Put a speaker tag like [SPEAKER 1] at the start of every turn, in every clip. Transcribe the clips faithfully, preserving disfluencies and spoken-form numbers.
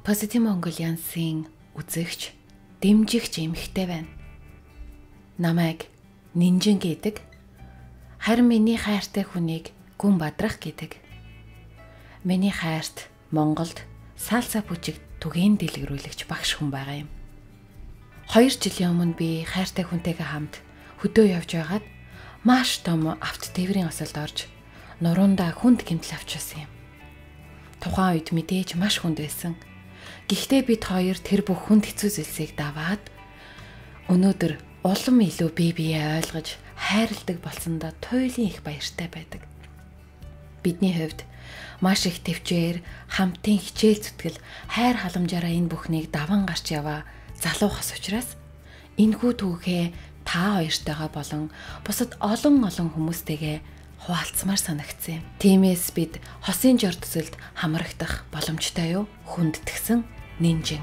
[SPEAKER 1] Positive Mongolians-ийн үзэгч, дэмжигч эмэгтэй байна. Намайг Нинжин гэдэг. Харин миний хайртай хүнийг Гүн Бадрах гэдэг. Миний хайрт Монголд саалса бүжиг түгээн дэлгэрүүлэгч багш хүн байгаа юм. Хоёр жилийн өмнө би хайртай хүнтэйгээ хамт хөдөө явж байгаад маш том авто тээврийн осолд орж нуруундаа хүнд гэмтэл авчихсан юм. Тухайн үед мэдээж маш хүнд байсан. Гэхдээ бид хоёр тэр бүх хүнд хэцүү зүйлсийг даваад өнөөдөр улам илүү бие биеэ ойлгож хайрладаг болсондоо туйлын их баяртай байдаг. Бидний хувьд маш их төвчээр хамтын хичээл зүтгэл хайр халамжаараа энэ бүхнийг даван гарч яваа залуу хос учраас энэхүү түүхээ та хоёртойгоо болон бусад олон олон хүмүүстэйгээ хуваалцмаар санагдсан юм. Тиймээс бид хосын жор төсөлд хамрагдах боломжтой юу? Хүндэтгсэн Нинжин.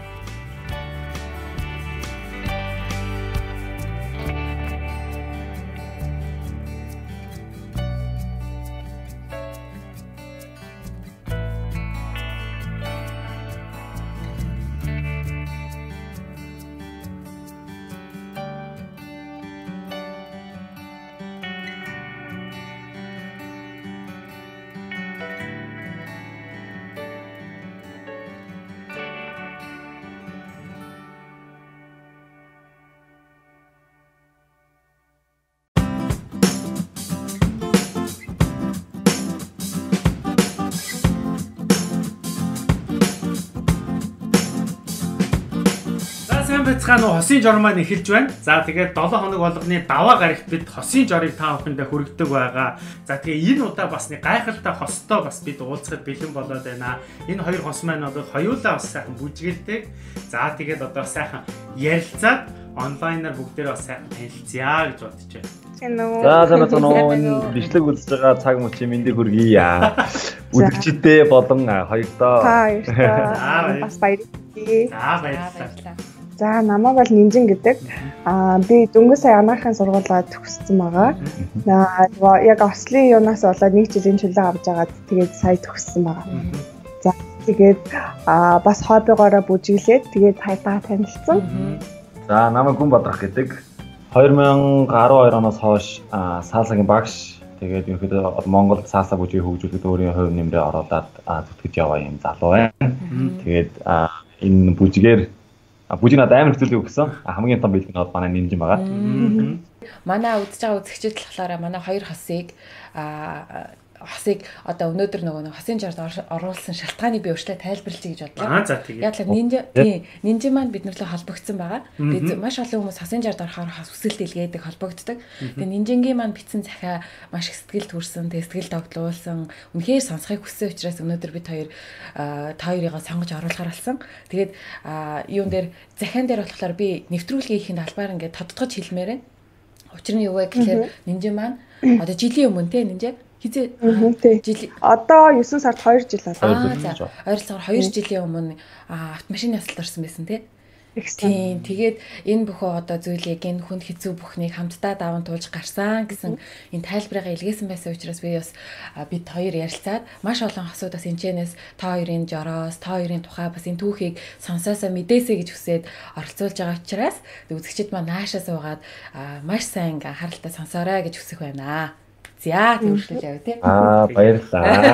[SPEAKER 2] Бацхан хосын жор маань эхэлж байна. За тэгээд долоо хоног болгоны даваа гарагт бид хосын жорыг та бүхэндээ хүргэдэг байгаа. За тэгээд энэ удаа бас нэг гайхалтай хостой бас бид уулзахад бэлэн болоод байна. Энэ хоёр хос маань бол хоёулаа бас сайхан бүжгэлдэг. За тэгээд одоо сайхан ярилцаад онлайнаар бүгдээрээ бас сайхан танилцъя гэж бодож байна.
[SPEAKER 3] За санацсан энэ бичлэг үзэж байгаа цаг мөчийн мэндийг хүргье. Үзэгчдээ болон хоёрдоо.
[SPEAKER 4] Хоёрдоо. Бас баярлалаа.
[SPEAKER 2] За баярлалаа.
[SPEAKER 4] За намайг бол Нинжин гэдэг. Аа би дөнгөж сая анагаахын сургуулаа төгссөн байгаа. Аа яг Ослын юунаас болоод нэг жилийн чөлөө авч агаад тэгээд сая төгссөн байгаа. За тэгээд аа бас хоббигоороо бүжиглээд тэгээд тайтаа танилцсан.
[SPEAKER 3] За намайг Гүн Бадрах гэдэг. две тысячи двадцать two оноос хойш саалсагийн багш. Тэгээд ерөнхийдөө Монголд саалса бүжгийг хөгжүүлэхэд өөрийн хувь нэмрээ оруулаад зүтгэж яваа юм залуу байна. Тэгээд энэ бүжгээр бүжиг надад амар хэцүү өгсөн. Хамгийн том бэлтгэн бол манай Нинжин байгаа.
[SPEAKER 1] Манай үзэж байгаа үзэгчид болохоор манай хоёр хосыг хосыг одоо өнөөдөр нөгөө нэг хосын жорд оруулсан шалтгааныг би өөрчлөө тайлбарлая гэж бодлоо.
[SPEAKER 2] Аа за тийм.
[SPEAKER 1] Яг л Нинжин тийм Нинжин маань биднэрлээ холбогдсон байгаа. Тэгээд маш олон хүмүүс хосын жорд орохоор хүсэл дэлгээдэг холбогддог. Тэгээд Нинжингийн маань битсэн захиа маш их сэтгэл төрсэн, тэгээд сэтгэл тогтлуулсан. Үнэхээр сонсохыг хүссэн учраас өнөөдөр бид хоёр та хоёрыгаа сонгож оруулахар болсон. Тэгээд юун дээр захиан дээр болохоор би нэвтрүүлгийн ихэнд албаар ингээд тодтогч хэлмээр байна. Учир нь юу вэ гэхээр Нинжин маань одоо жилийн өмнө те Нинжин хизээ
[SPEAKER 4] жил одоо девять сард two жил
[SPEAKER 1] болоо. За ойролцоогоор two жилийн өмнө автомашины ясалд орсон байсан тий. Тийм тэгээд энэ бүхөө одоо зүйлийг энэ хүнд хэцүү бүхнийг хамтдаа даван туулж гарсан гэсэн энэ тайлбарыг илгээсэн байсан учраас би бас бид хоёр ярилцаад маш олон асуудаас энэчнээс та хоёрын жороос та хоёрын тухай бас энэ түүхийг сонсоосоо мэдээсэй гэж хүсээд оролцуулж байгаа учраас үзэгчид маань наашаа суугаад маш сайн анхааралтай сонсоорой гэж хүсэх байна. За тэршлээ яв тий.
[SPEAKER 3] Аа баярлалаа.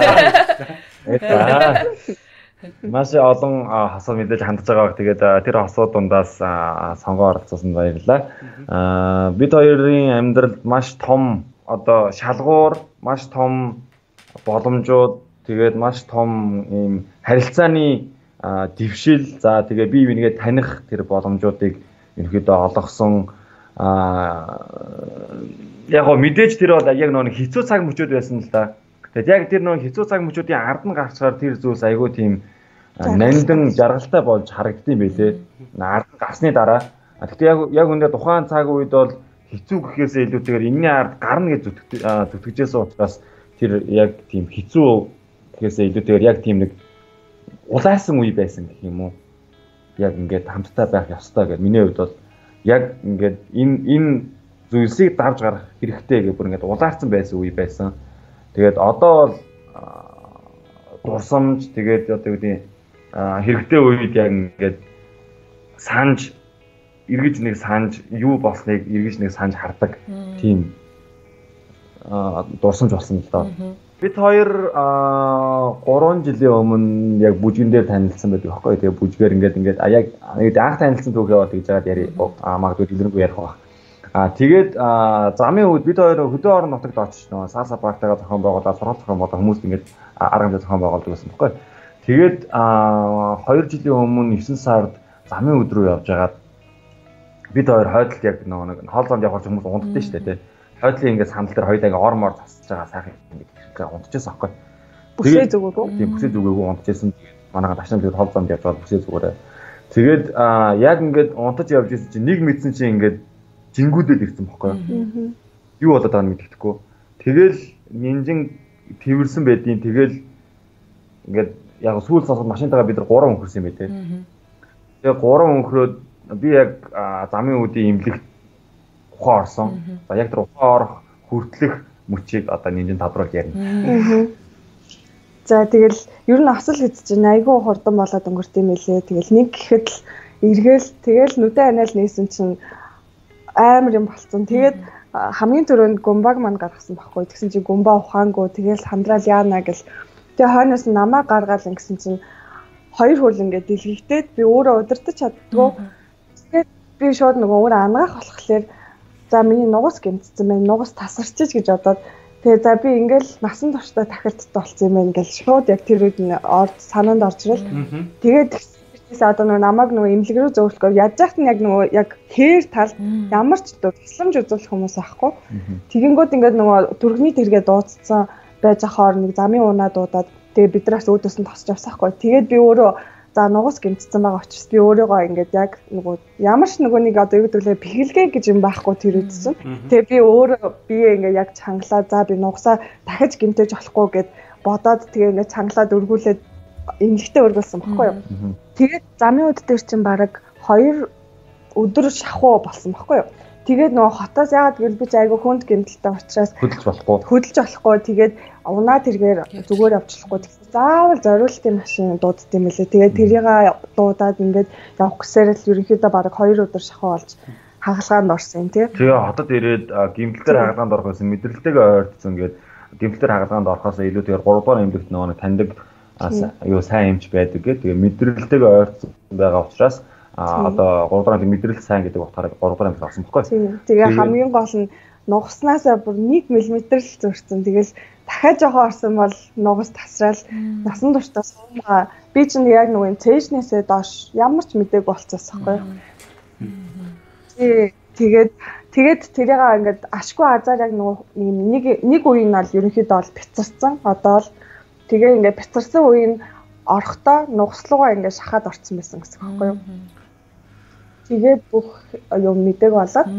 [SPEAKER 3] Баярлалаа. Маш олон хосууд мэдээж хандж байгаа. Тэгээд тэр хосууд дундаас сонгоо оролцуулсанд баярлалаа. Аа бид хоёрын амьдралд маш том одоо шалгуур, маш том боломжууд, тэгээд маш том ийм харилцааны дэвшил, за тэгээ бие бинийгээ таних тэр боломжуудыг ерөнхийдөө олгосон аа яг гоо мэдээж тэр бол яг нэг хэцүү цаг мөчүүд байсан л да. Тэгээд яг тэр нэг хэцүү цаг мөчүүдийн ард нь гарчгаар тэр зүйлс айгүй тийм нандин жаргалтай болж харагдсан байлээ. Ард нь гарсны дараа. Гэхдээ яг яг үндэ тухайн цаг үед бол хэцүү гэхээсээ илүүтэйгээр энэний ард гарна гэж зүтгэжсэн учраас тэр яг тийм хэцүү гэхээсээ илүүтэйгээр яг тийм нэг улаарсан үе байсан гэх юм уу. Яг ингээд хамтдаа байх ёстой гэж миний хувьд бол яг ингээд энэ энэ зүйлсийг давж гарах хэрэгтэй гэх бүр ингээд улаарсан байсан үе байсан. Тэгээд одоо бол дурсамж тэгээд одоо үүдээ хэрэгтэй үед яг ингээд санаж эргэж нэг санаж юу болсныг эргэж нэг санаж хардаг тийм дурсамж болсон л доо. Бид хоёр гурван жилийн өмнө яг бүжгэн дээр танилцсан байдаг аахгүй. Тэгээ бүжгээр ингээд ингээд а яг анх танилцсан түүхээ бод гэж жаад яри магадгүй дэлгэрэнгүй ярих баг. А тэгээд замын үед бид хоёр хөдөө орон нутагт очиж нөгөө сар сапартайгаа зохион байгуулаад сургууль зохион байгуулаад хүмүүс ингээд арга хэмжээ зохион байгуулдаг байсан байхгүй. Тэгээд хоёр жилийн өмнө девять сард замын өд рүү явж байгаад бид хоёр хойдолд яг нөгөө нэг хоол зонд явах хүмүүс унддсан шүү дээ тий. Хойдлын ингээд сандал дээр хоёулаа ингээд ормоор засаж байгаа сайхан ингээд унтчихсан аахгүй.
[SPEAKER 4] Бүсээ зүгөө.
[SPEAKER 3] Тийм бүсээ зүгөө унтчихсан. Манайга ташнаа тэгээд хоол зонд явж байгаа бүсээ зүгээрээ. Тэгээд яг ингээд унтаж явж ирсэн чинь нэг мэдсэн чинь ингээд жингүүдэл ирсэн байхгүй юу? Юу болоод байгааг мэдэхгүй. Тэгэл нинжин тэрсэн байдیں۔ Тэгэл ингээд яг сүүл сасад машинтайгаа бид нар гурван өнгөрсөн юм бэ тий. Тэгээ гурван өнгөрөөд би яг замын үдийн имлэгт ухаан орсон. За яг тэр ухаан орох хүртлэх мөчийг одоо нинжин тавруулж ярина.
[SPEAKER 4] За тэгэл ер нь асал гэж чинь айгүй хурдан болоод өнгөрт юм элэ. Тэгэл нэг гэхэд л эргээл тэгэл нүдэ анаал нээсэн чинь амар юм болцсон. Тэгээд хамгийн түрүүнд гумбаг манд гаргасан байхгүй. Тэгсэн чинь гумба ухаангүй тэгэл хандраал яана гэл. Тэгээ хойноос намаа гаргаал ингэсэн чинь хоёр хөл ингээд дэлгэгдээд би өөрөө удирдах чаддгүй. Тэгээд би шууд нөгөө өөрөө ангаах болохлээр за миний нугас гэмтсэн байна. Нугас тасарчиж гэж бодоод тэгээ за би ингээл насан туршдаа тахилттай болсон юм байна ингээл шууд яг тэр үед нь орд санаанд орж ирэл. Тэгээд тэрээс одоо нөгөө намайг нөгөө имлэг рүү зөөлөхөөр яаж яахт нь яг нөгөө яг хээр тал ямар ч тусламж үзүүлэх хүмүүс байхгүй. Тэгэнгүүт ингээд нөгөө дөрөвний тэргээ дуудсан байж ахаар нэг замын унаа дуудаад тэгээ бидраас өөдөөс нь тосч авсаахгүй. Тэгээд би өөрөө за нугас гэмтсэн байгаа учраас би өөрийгөө ингээд яг нөгөө ямар ч нөгөө нэг одоо юу гэдэг лээ бэхэлгээ гэж юм байхгүй тэр үдсэн. Тэгээ би өөрөө бие ингээд яг чангалаа за би нугасаа дахиж гэмтэж болохгүй гэд бодоод тэгээ ингээд чангалаад өргүүлээд эмнэлэгтээ өргүүлсэн баггүй юу. Тэгээд замын үд дээр чинь бараг хоёр өдөр шахуу болсон баггүй юу. Тэгээд нөгөө хотоос яагаад гэвэл би ч айгүй хүнд гэмтэлтэй учраас
[SPEAKER 3] хөдөлж болохгүй.
[SPEAKER 4] Хөдөлж болохгүй. Тэгээд унаа тэргээр зүгээр авчлахгүй. Тэгсэн заавал зориултын машин дуудд юм лээ. Тэгээд тэрийг дуудаад ингээд явах гэсээр л ерөнхийдөө бараг хоёр өдөр шахуу болж хагалгаанд орсон юм тий.
[SPEAKER 3] Тэгээ хотод ирээд гэмтэлээр хагалгаанд орох гэсэн мэдрэлтэйгээ ойртсон ингээд гэмтэлээр хагалгаанд орохоос илүү тэгээд гурав дахь эмнэлэгт нөгөө таньдаг юу сайн эмч байдаг гэдэг. Тэгээ мэдрэлтэйгээ ойртсон байгаа учраас а одоо гурав дахь мэдрэл сайн гэдэг утгаараа гурав дахь амжилт авсан баггүй.
[SPEAKER 4] Тэгээ хамгийн гол нь нугаснасаа бүр нэг миллиметр л зөрчсөн. Тэгэл дахиад жоохон орсон бол нугас тасраал насан туршдаа суумгаа. Би чинь яг нөгөө цээжнээсээ доош ямар ч мдэггүй болцсон байхгүй. Тэгээд тэгээд тэрийг ингээд ашгүй азар яг нөгөө нэг нэг үеийн бол ерөнхийдөө бол бяцарсан. Одоо л тэгээ ингээд бяцарсан үеийн орохдоо нугаслуугаа ингээд шахаад орсон байсан гэсэн үг байхгүй юу? Тэгээд бүх юм мэдээг болоод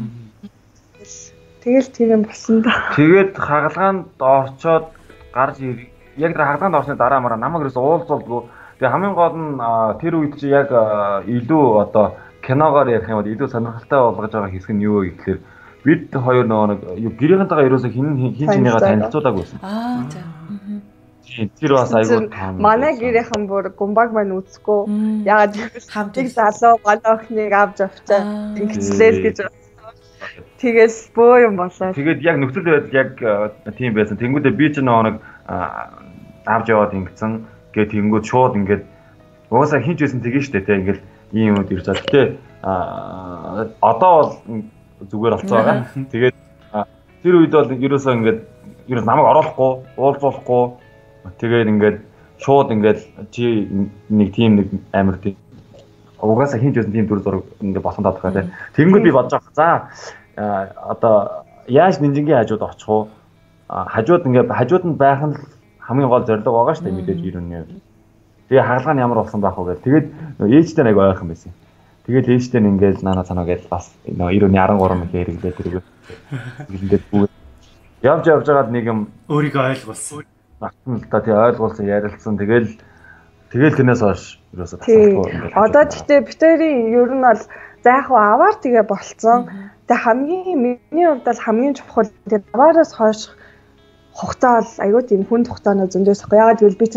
[SPEAKER 4] тэгэл тийм юм болсон да.
[SPEAKER 3] Тэгээд хагалгаанд орчоод гарч яг тэр хагалгаанд орсны дараа мараа намайг ерөөс уулзуулдгүй. Тэгээ хамгийн гол нь тэр үед чи яг илүү одоо киногоор ярих юм бол илүү сонирхолтой болгож байгаа хэсэг нь юу вэ гэхээр бид хоёр нөгөө гэрийнхэнтэйгээ ерөөсөө хин хин чинийгаа танилцуулаагүй байсан.
[SPEAKER 1] Аа за.
[SPEAKER 3] Тэр бас айгүй таам.
[SPEAKER 4] Манай гэрийнхэн бүр гумбаг маань үзэхгүй. Яагаад хамтыг залуу гол охиныг авч авчаа. Ингэцлээл гэж тэгээс бөө юм болоо.
[SPEAKER 3] Тэгээд яг нөхцөл байдал яг тийм байсан. Тэнгүүдээ би ч нэг авч яваад ингэсэн. Тэгээд тэнгүүд шууд ингээд угаасаа хинж байсан тэгэн штэ те ингээд ийм юм ирж байгаа. Гэтэ одоо бол зүгээр болцоо байгаа. Тэгээд тэр үед бол ерөөсөө ингээд ерөөс намайг оруулахгүй, уулзуулахгүй. Тэгээд ингээд шууд ингээд чи нэг тийм нэг амир тийм угаасаа хинж байсан тийм төр зураг ингээд болсон таадах гэх. Тэнгүүд би бодож байгаа. За одоо яаж нинжингийн хажууд очих уу? Хажууд ингээд хажууд нь байх нь хамгийн гол зорилго байгаа шүү дээ мэдээж ирүүний. Тэгээ хаалга нь ямар болсон байх вэ гэдэг. Тэгээд ээжтэй нэг ойрхон байсан. Тэгээд ээжтэй нь ингээд наана санаа гэж бас ирүүний арван гурван мэх хэрэглээ тэрэг. Ингээд бүгд явж явж байгаад нэг юм
[SPEAKER 2] өөрийгөө ойлгуулсан.
[SPEAKER 3] Багтан л та тий ойлгуулсан ярилцсан. Тэгэл тэгэл тэрнээс хойш ерөөсөө
[SPEAKER 4] тасахгүй ингээд. Одоо гэхдээ битэрийн ер нь бол за яг аваар тэгээ болцсон. Тэгээ хамгийн миний хувьд бол хамгийн чухал тэгээ аваараас хойш хугацаа бол аюу тийм хүнд хугацааны зөндөөс байхгүй. Ягаад гэвэл би чинь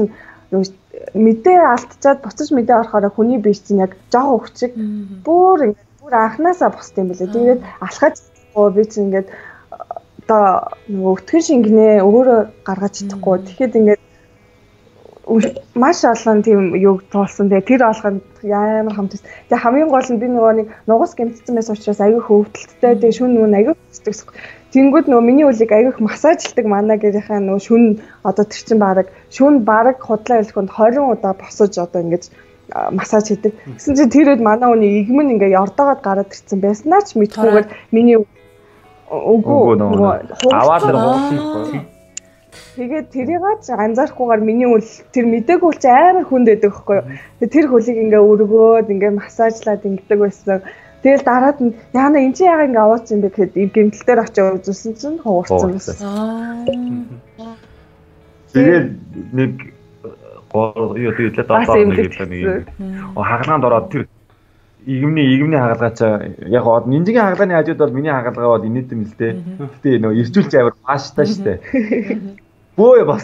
[SPEAKER 4] мэдээ алдчихад буцаж мэдээ орохоор хүний биеч чинь яг жоо өвчиг бүр ингээд бүр анханасаа босд юм билээ. Тэгээд алхаж оо би чинь ингээд одоо нөгөө өтгөн шингэнээ өөрөө гаргаж чадахгүй. Тэгэхэд ингээд маш олон тийм юг туулсан. Тэгээ тэр олоход ямар хамтс. Тэгээ хамгийн гол нь би нөгөө нэг нугас гэмтсэн байсан учраас аягүй хөвдөлттэй. Тэгээ шүн нөгөө аягүй хэвчдэг. Тэнгүүд нөгөө миний үлийг аягүй массажлдаг манай гэрийнхаа нөгөө шүн одоо тэр чин баг шүн баг худлаа хэлэхэд двадцать удаа босож одоо ингэж массаж хийдэг. Гэсэн чинь тэр үед манай хүний игмэн ингээ ордоогоод гараад ирсэн байснаа ч мэдхгүйгээр миний үгүй нөгөө
[SPEAKER 3] аваад нуусан.
[SPEAKER 4] Тэгээд тэрийг ч анзаарахгүйгээр миний үл тэр мдэггүй үл чи амар хүнд байдаг байхгүй юу. Тэгээд тэр хөлийг ингээ өргөөд ингээ массажлаад ингэдэг байсан. Тэгэл дараад нь яана энэ чи яга ингээ аваач юм бэ гэхэд гэмтэл дээр очиж үзсэн чинь хуурцсан байсан.
[SPEAKER 3] Тэгээд нэг гоо юу тэгээд доод нэг юм нэг хагалгаанд ороод тэр игмний игмний хагалгаа чи яг од нинжигийн хагалгааны хажууд бол миний хагалгаа бол инээд юм л дээ. Гэтэ нөө ирчүүлж аваар мааштай штэ. Бөө бас.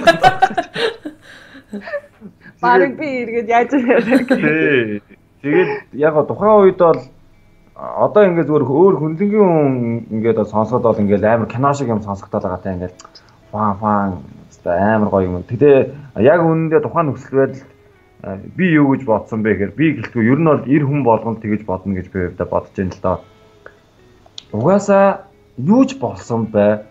[SPEAKER 3] Бараг би иргэд яаж яарах гэ. Тэгээд яг тухайн үед бол одоо ингээд зүгээр өөр хүнлэнгийн хүн ингээд сонсоход бол ингээд амар кино шиг юм сонсогдоод байгаа та ингээд фан фан амар гоё юм. Тэгтээ яг үнэндээ тухайн нөхцөл байдалд би юу гэж бодсон бэ гэхээр би гэлтгүй ер нь бол эр хүн болгонд тэгэж бодно гэж би өвдө бодож байна л доо. Угаасаа юу ч болсон бай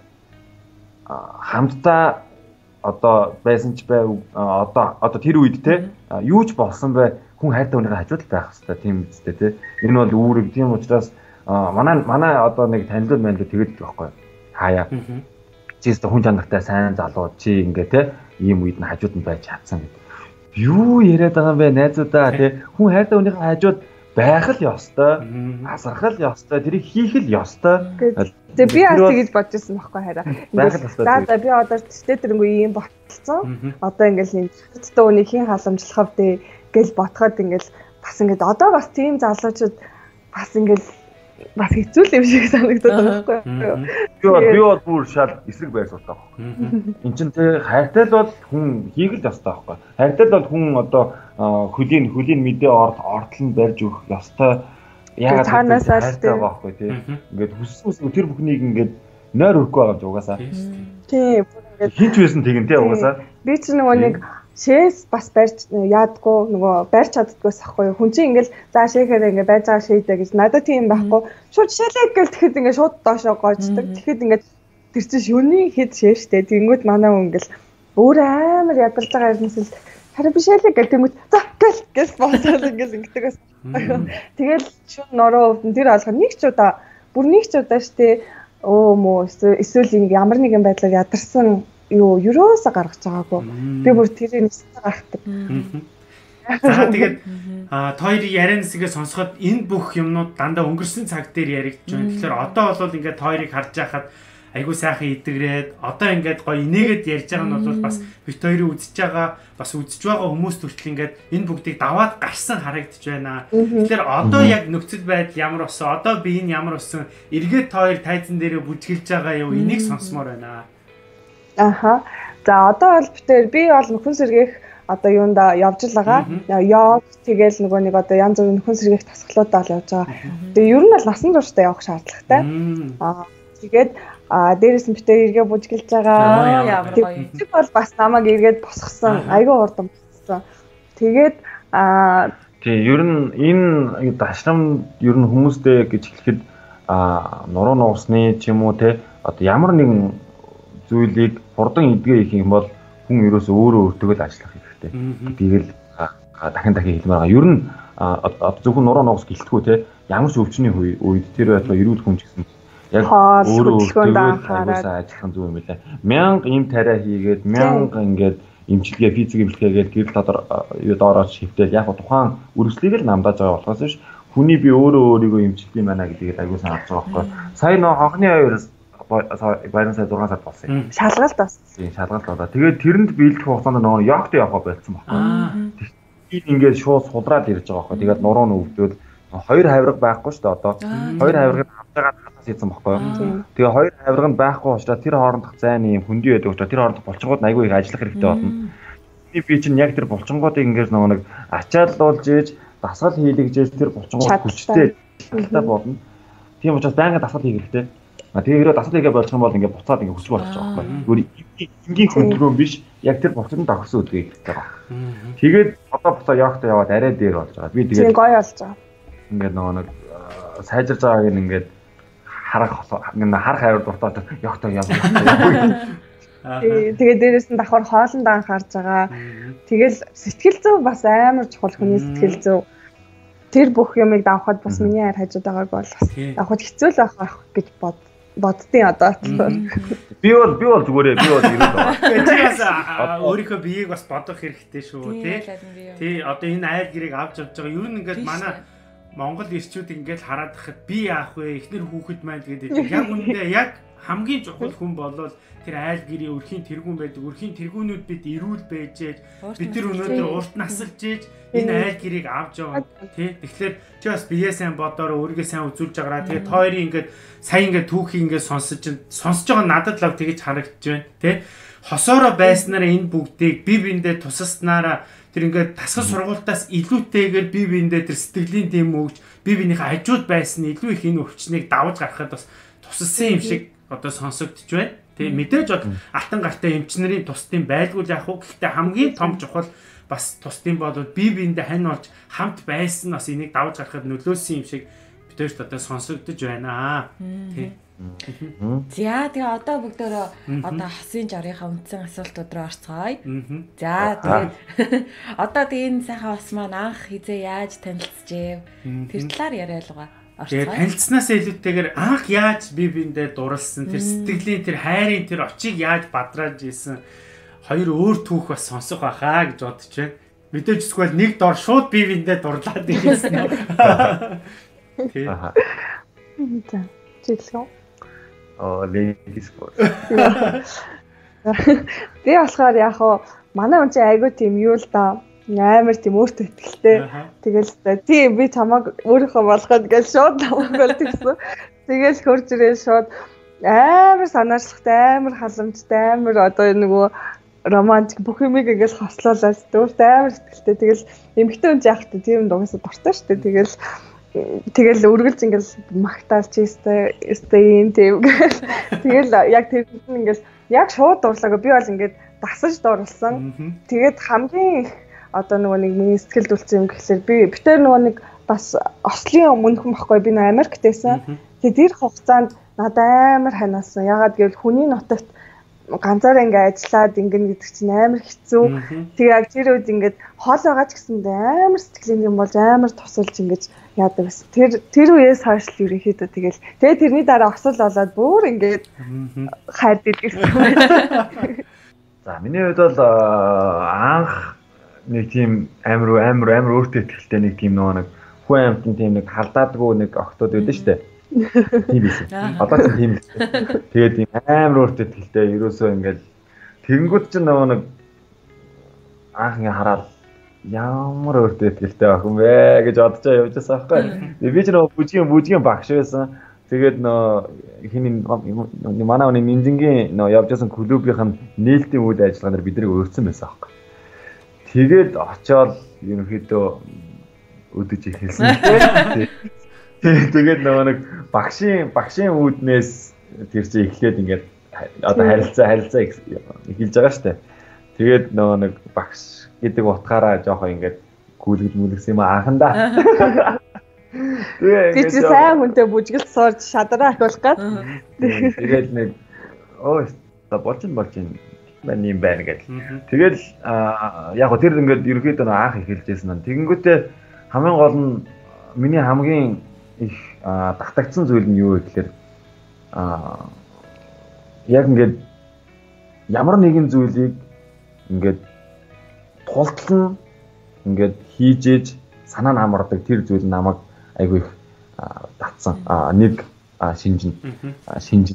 [SPEAKER 3] хамтдаа одоо байсан ч бай одоо одоо тэр үед те юу ч болсон бай хүн хайртай хүнийгээ хажууд байх хэрэгтэй тийм үстэй те. Энэ бол үүрэг тийм учраас манай манай одоо нэг танилуд манилуд тэгээд л байхгүй хаяа. Чи зөв хүн чанартай сайн залуу чи ингээ те ийм үед нь хажууд нь байж чадсан гэдэг. Юу яриад байгаа юм бэ найзуудаа тий хүн хайртай хүнийхээ хажууд байх л ёстой асарх л ёстой тэрийг хийх л ёстой. Тэгээ би бас тэгэж бодож ирсэн байхгүй хараа. За за би одоо тэт тэрнгүй юм болцсон. Одоо ингээл нэг хэвчтэй үнийг хийн халамжлах вэ гэж ботход ингээл бас ингээд одоо бас тийм залуучууд бас ингээл бас хэцүү л юм шиг санагдаад байгаа байхгүй юу. Би би бол бүр шал эсрэг байр суудаг байхгүй. Энд чинь тэ хайртай л бол хүн хийх л ёстой байхгүй. Хайртай л бол хүн одоо хөлийн хөлийн мэдээ орд ордлон барьж өгөх ёстой. Яагаад таанаас хайртай байгаа байхгүй тий. Ингээд хүссэн тэр бүхнийг ингээд нойр өрөхгүй байгаа юм угаасаа. Тий бүр ингээд хинч байсан тэгэн тий угаасаа. Би ч нөгөө нэг шээс бас барьж яадгүй нөгөө барьж чаддгүйс ахгүй хүн чинь ингээл за шээхээр ингээ байж байгаа шийдэ гэж надад тийм байхгүй шууд шээлэг гэл тэгэхэд ингээ шууд доошоо гоождаг тэгэхэд ингээ тэр чинь шүний хэд шээштэй тэнгүүд манай хүн ингээл өөр амар ядарч байгаа юмс л харин би шээлэг гэл тэнгүүд за гэл гэл болоод ингээл ингэдэг байсан тэгэл шүн нороо өвдөн тэр алга нэг ч удаа бүр нэг ч удаа штэ өө мөө эсвэл ямар нэгэн байдлаар ядарсан юу юроосо гаргаж байгаагүй. Би бүр тэрийг нэстэ гаргадаг.
[SPEAKER 2] За тэгээд тойрын яриан хэсгээ сонсоход энэ бүх юмнууд дандаа өнгөрсөн цаг дээр яригдж байна. Тэгэхээр одоо бол ингээд тойрыг харж байхад айгуу сайхан идэгрээд одоо ингээд гоё инээгээд ярьж байгаа нь бол бас бит хоёрыг үзэж байгаа бас үзэж байгаа хүмүүс төртл ингээд энэ бүгдийг даваад гарсан харагдаж байна. Тэгэхээр одоо яг нөхцөл байдал ямар болсон? Одоо би энэ ямар болсон? Эргээд тойр тайзан дээрээ бүжгэлж байгаа юу? Энийг сонсомоор байна. Аха.
[SPEAKER 4] За одоо бол битээр би бол нөхөн сэргээх одоо юунда явж л байгаа. Йог тэгэл нөгөө нэг одоо янз бүрийн нөхөн сэргээх тасгалуудаа л явж байгаа. Тэгээ ер нь бол насан туршдаа явах шаардлагатай. Аа тэгээд аа дээрээс нь битээр эргээ бүжгэлж байгаа. Тэгээд бол бас намайг эргээд босгосон. Айгүй хурдан босгосон. Тэгээд аа тий ер нь энэ дашрам ер нь хүмүүстэй гэж хэлэхэд аа нуруу нуусны ч юм уу те одоо ямар нэгэн зүйлийг хурдан идгээ хийх юм бол хүн ерөөсөө өөрөө өөртөө л ажиллах хэрэгтэй. Тэгэл дахин дахин хэлмээр байгаа. Ер нь зөвхөн нуруу нуус гэлтгүй те ямар ч өвчний үед тэр байтугай эрүүл хүн ч гэсэн яг өөрөө өөртөө анхаарал ажиллах зүг юм билээ. Мянга им тариа хийгээд мянга ингээд эмчилгээ физик эмчилгээгээд гэрэл дотор юу доорооч хөвтөл яг тухайн үргэлжлэлийг л намдааж байгаа болохоос биш хүний би өөрөө өөрийгөө эмчилдэг байна гэдгийг аягүй санаж байгаа байхгүй. Сая нөө хонхны хоёроос баярын сая зургаан сар болсон юм. Шалгалт бас. Тийм шалгалт болоо. Тэгээд тэрэнд биелдэх хугацаанд нөгөө йогт явах болсон байхгүй. Тэгээд ингээд шууд судраад ирж байгаа байхгүй. Тэгээд нуруу нь өвдөөд хоёр хавирга байхгүй шүү дээ одоо. Хоёр хавиргыг хамтаагаад хатаас хийсэн байхгүй. Тэгээ хоёр хавирга нь байхгүй учраас тэр хоорондох зайны юм хөндөй байдаг учраас тэр хоорондох булчингууд айгүй их ажиллах хэрэгтэй болно.
[SPEAKER 3] би чинь яг тэр булчингуудыг ингээд нөгөө нэг ачааллуулж ийж дасгал хийлгэж тэр булчингууд хүчтэй талтай болно. Тийм учраас байнга дасгал хийх хэрэгтэй. А тэгээд дасгал хийгээ болчих юм бол ингээд буцаад ингээд хүсч болох байгаа байхгүй. Энгийн хөдөлгөөн биш яг тэр булчинд давхсан үдгийг хэлдэг байгаа. Тэгээд одоо буцаа явахтаа яваад арай дээр болж байгаа. Би тэгээд
[SPEAKER 4] гоё болж байгаа.
[SPEAKER 3] Ингээд нөгөө нэг сайжирж байгааг ингээд харах ингээд харах хайр дуртаад явахтаа яваа.
[SPEAKER 4] Тэгээд дээрээс нь давхар хоолндоо анхаарж байгаа. Тэгэл сэтгэл зүй бас амар чухал хүний сэтгэл зүй. Тэр бүх юмыг давхад бас миний хайр хажууд байгааг бол бас давхад хэцүү л байх гэж бод боддیں۔ Одоо.
[SPEAKER 3] Би бол би бол зүгээрээ би бол ирээд байгаа.
[SPEAKER 2] Тэгээс өөрийнхөө биеийг бас бодох хэрэгтэй шүү тий. Тий одоо энэ айл гэрийг авч явж байгаа. Юу нэгээд манай Монгол ирчүүд ингээд хараад байхад би яах вэ? Эхнэр хүүхэд маань гэдэг. Яг үндэ яг хамгийн чухал хүн болвол тэр айл гэрийн өрхийн тэргүүн байдаг. Өрхийн тэргүүнүүд бид эрүүл байжээж бид тэр өнөөдөр урт насалж ийж энэ айл гэрийг авч яваад тий. Тэгэхээр чи бас бие сайн бодороо өөрийгөө сайн үзүүлж байгаараа тэгээд тойрын ингээд сая ингээд түүхийг ингээд сонсож сонсож байгаа надад л тэгэж харагдаж байна тий. Хосоороо байснараа энэ бүгдийг бие биендээ тусаснараа тэр ингээд тасгал сургуультаас илүүтэйгээр бие биендээ тэр сэтгэлийн дэм өгч бие биенийхээ хажууд байсан илүү их энэ өвчнийг давж гаргахад бас тусалсан юм шиг одоо сонсогдож байна. Тэгээ мэдээж бод алтан гартай эмчнэрийн тусдын байлгүй яах вэ? Гэхдээ хамгийн том чухал бас тусдын бодвол бие биендээ хань болж хамт байсан бас энийг давж гаргахад нөлөөсөн юм шиг бидэрт одоо сонсогдож байна. Тий.
[SPEAKER 1] За тэгээ одоо бүгдөө одоо хосын жарынхаа үндсэн асуултууд руу орцгоё. За тэгээд одоо тэгээ энэ сайхан ус маань анх хизээ яаж танилцжээ? Тэр талаар яриа л байгаа.
[SPEAKER 2] Тэгээд танилцсанаас илүүтэйгээр анх яаж бие биендээ дурлсан тэр сэтгэлийн тэр хайрын тэр очийг яаж бадрааж ийсэн хоёр өөр түүх бас сонсох байхаа гэж бодож байна. Мэдээж эсвэл нэг дор шууд бие биендээ дурлаад ирсэн. Тий.
[SPEAKER 4] За. Чиглэл.
[SPEAKER 3] Оо, лейдис спорт.
[SPEAKER 4] Би болохоор яг хоо манай хүн чинь айгүй тийм юу л да. Амар тийм өөртөө ихтэй. Тэгэл тийм би чамайг өөрийнхөө болгоход гэж шууд намайг бол тэгсэн. Тэгэл хөрж ирээ шууд амар санаачлахтай, амар халамжтай, амар одоо нөгөө романтик бүх юмыг ингээл хослоолаад өөртөө амар ихтэй. Тэгэл эмэгтэй хүн яахтай тийм дугасаа дуртай шүү дээ. Тэгэл тэгэл үргэлж ингээл магтаалч ийстэй ийстэй юм тийм. Тэгэл яг тэр нь ингээл яг шууд дурлаагаа би бол ингээд дасаж дурлсан. Тэгээд хамгийн их одоо нөгөө нэг миний сэтгэлд үлдсэн юм гэхэлэр би битэр нөгөө нэг бас Ослын өмнөхөн баггүй би нөгөө Америктайсан. Тэгээд тэр хугацаанд надад амар ханиасан. Ягаад гэвэл хүний нутагт ганцаараа ингээ ажиллаад ингэн гэдэг чинь амар хэцүү. Тэгээ яг тэр үед ингээд хоол байгаа ч гэсэндээ амар сэтгэлийн юм болж амар тусалж ингэж яадаг байсан. Тэр тэр үеэс хойш л ерөнхийдөө тэгэл тэгээ тэрний дараа осол болоод бүр ингээд хайрдаг гэсэн.
[SPEAKER 3] За миний хувьд бол анх нэг тийм амар амар амар өөртөө ихтэй нэг тийм нэг хүн амьтан тийм нэг халдаадгүй нэг октод байдаг шүү дээ. Тийм биш. Одоо ч тийм л. Тэгээд тийм амар өөртөө ихтэй ерөөсөө ингээд тэгэнгүүт ч нөгөө нэг анх ингээ хараад ямар өөртөө ихтэй байх юм бэ гэж бодож явж байсан байхгүй. Би ч нөгөө бүжгийн бүжгийн багш байсан. Тэгээд нөө хин манай оны Минжингийн нөө явж байсан клубийнх нь нээлтийн үйл ажиллагаанаар биднийг өрцөн байсан байхгүй. Тэгээд очоод ерөнхийдөө өдөж ихэлсэн. Тэгээд нөгөө нэг багшийн багшийн үүднээс тэр чинь эхлээд ингээд одоо харилцаа харилцаа эхэлж байгаа шүү дээ. Тэгээд нөгөө нэг багш гэдэг утгаараа жоохоо ингээд гүйлгэж мүлгсэн юм анхандаа.
[SPEAKER 4] Би ч сайн хүнтэй бүжгэлт сууж шадраа ахиулах гээд.
[SPEAKER 3] Тэгээд нэг оо болчин болчин мань юм байна гэж. Тэгэл яг го тэр ингээд ерөөдөө анх эхэлжсэн нь. Тэгэнгүүтээ хамгийн гол нь миний хамгийн их татагдсан зүйл нь юу вэ гэхээр аа яг ингээд ямар нэгэн зүйлийг ингээд тултлан ингээд хийжээж санаа намардаг тэр зүйл намайг айгүй их татсан. Нэг шинжин шинжин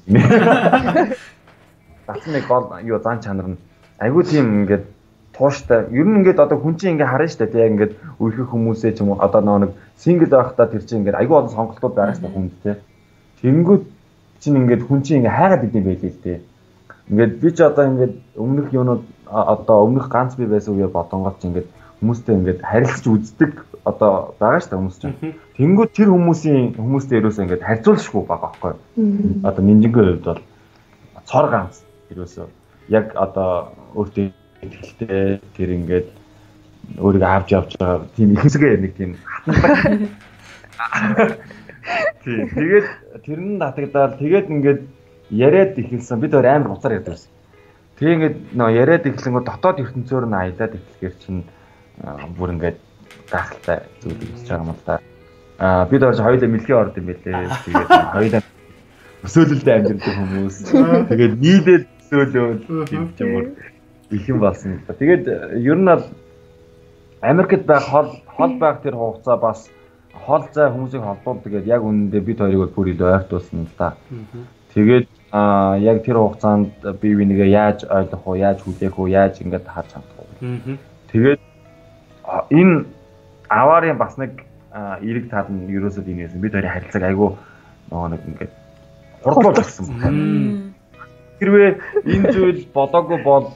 [SPEAKER 3] татсан нэг гол юу зан чанар нь айгүй тийм ингээд тууштай. Ер нь ингээд одоо хүн чинь ингээд харна шүү дээ. Яг ингээд үерхэх хүмүүсээ ч юм уу одоо нэг сингл байхдаа тэр чинь ингээд айгүй олон сонголтууд байгаа шүү дээ хүнд те. Тэнгүүд чинь ингээд хүн чинь ингээд хайгаад идэв байлээ л дээ. Ингээд би ч одоо ингээд өмнөх юунууд одоо өмнөх ганц би байсан үеэр бодонгоч ингээд хүмүүстэй ингээд харилцаж үздэг одоо байгаа шүү дээ хүмүүс чинь. Тэнгүүд тэр хүмүүсийн хүмүүстэй ерөөсөө ингээд харьцуулшгүй байгаа байхгүй юу? Одоо нинжингийн хувьд бол цор ганц ерөөсөө яг одоо өөртөө ихтэй тэр ингээд өөрийгөө авч явж байгаа тийм ихэнсгээ нэг тийм хатандаг. Тийм тэгээд тэр нь татагдаад тэгээд ингээд яриад ихэлсэн бид өөр амар уцаар ярьдаг байсан. Тэгээ ингээд нөө яриад ихлэнгөө дотоод ертөнцөөр нь аялаад ихлэхээр чинь бүр ингээд гахалтай зүйл хийж байгаа юм л да. Аа бид орж хоёулаа мэлхийн орд юм байлээ. Тэгээд хоёулаа өсөөлөлд амьдэрдэг хүмүүс. Тэгээд нийлээд өсөөлөөл юм чимээр их юм болсон. Тэгээд ер нь бол Америкт байх хол хол байх тэр хугацаа бас хол зай хүмүүсийг холбуулдаг гэдэг яг үнэндээ бид хоёрыг бүр илүү ойртуулсан л да. Тэгээд аа яг тэр хугацаанд бие бинийгээ яаж ойлгох вэ, яаж хүлээх вэ, яаж ингэж харж чадах вэ. Тэгээд энэ аварын бас нэг эрэг тал нь ерөөсөө юм яасан. Бид хоёрын харилцааг айгүй нөгөө нэг ингэж хурдуулсан байна. Хэрвээ энэ зүйл бодоогүй бол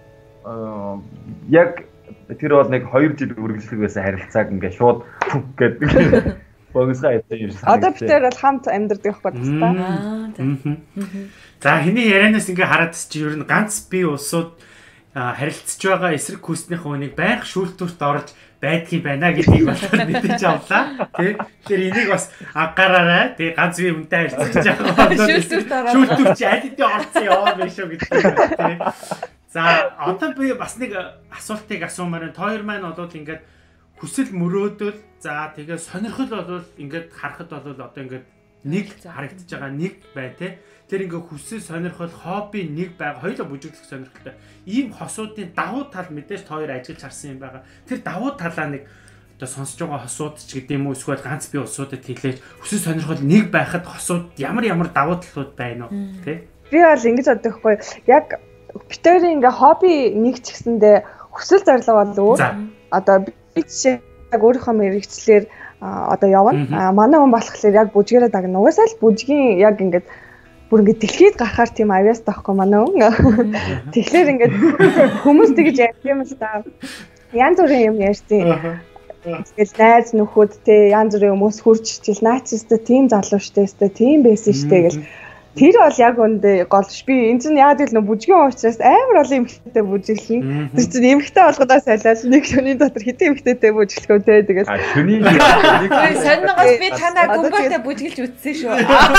[SPEAKER 3] яг тэр бол нэг хоёр жил үргэлжлэх байсан харилцааг ингээд шууд гэдэг богсгаа ятаа юм шиг.
[SPEAKER 4] Одоо бид тэр бол хамт амьдардаг байхгүй байна.
[SPEAKER 2] За хэний ярианаас ингээ хараад чи ер нь ганц бие улсууд харилцаж байгаа эсрэг хүснийхээ хүнийг байнга шүүлтүрт орж байдгийг байна гэдгийг болоод мэдээж авлаа. Тэгэхээр энийг бас анхаараарай. Тэгээ ганц бие хүнтэй харилцаж байгаа бол шүүлтүрт чи аль хэдийн орцсон яваа байх шүү гэдэг. За одоо би бас нэг асуултыг асуумаар энэ хоёр маань бол ингээд хүсэл мөрөөдөл за тэгээ сонирхол бол ингээд харахад бол одоо ингээд нэг харагдаж байгаа нэг бай тээ. Тэр ингээ хүсэл сонирхол хобби нэг байга хоёулаа бүжиглэх сонирхолтой. Ийм хосуудын давуу тал мэдээж хоёр ажиглаж харсан юм байгаа. Тэр давуу талаа нэг одоо сонсож байгаа хосууд ч гэдэг юм уу эсвэл ганц бие улсуудад хэлээж хүсэл сонирхол нэг байхад хосууд ямар ямар давуу талууд байна уу тий?
[SPEAKER 4] Би бол ингэж боддог хгүй яг битэрийн ингээ хобби нэг ч гэсэндээ хүсэл зорилго бол өөр. Одоо би чинь яг өөрийнхөө мэрэгчлэр одоо явна. Манай хүн болохоор яг бүжгээрээ дагна. Угаасаа л бүжгийн яг ингээд бүр ингээд дэлхийд гарахаар тийм авьяас таахгүй манай хүн. Тэгэхээр ингээд хүмүүс тэгж ярьх юм л та. Янз бүрийн юм ярьсан. Тэгэл найз нөхөд те янз бүрийн хүмүүс хурж чил наачстай тийм залуу штэ өстэй тийм байсан штэ гэл. Тэр бол яг үндэ голш би энэ чинь яг л нөө бүжгийн уучраас амар олон эмхтэй бүжиглэн. Тэр чинь эмхтэй болгодоос айлаас нэг шөнийн дотор хэдэн эмхтэйтэй бүжиглэхөө те тэгэл.
[SPEAKER 3] А шөнийн
[SPEAKER 1] сонирхолтой би танаа гүмбэртэй бүжиглж үтсэн шүү.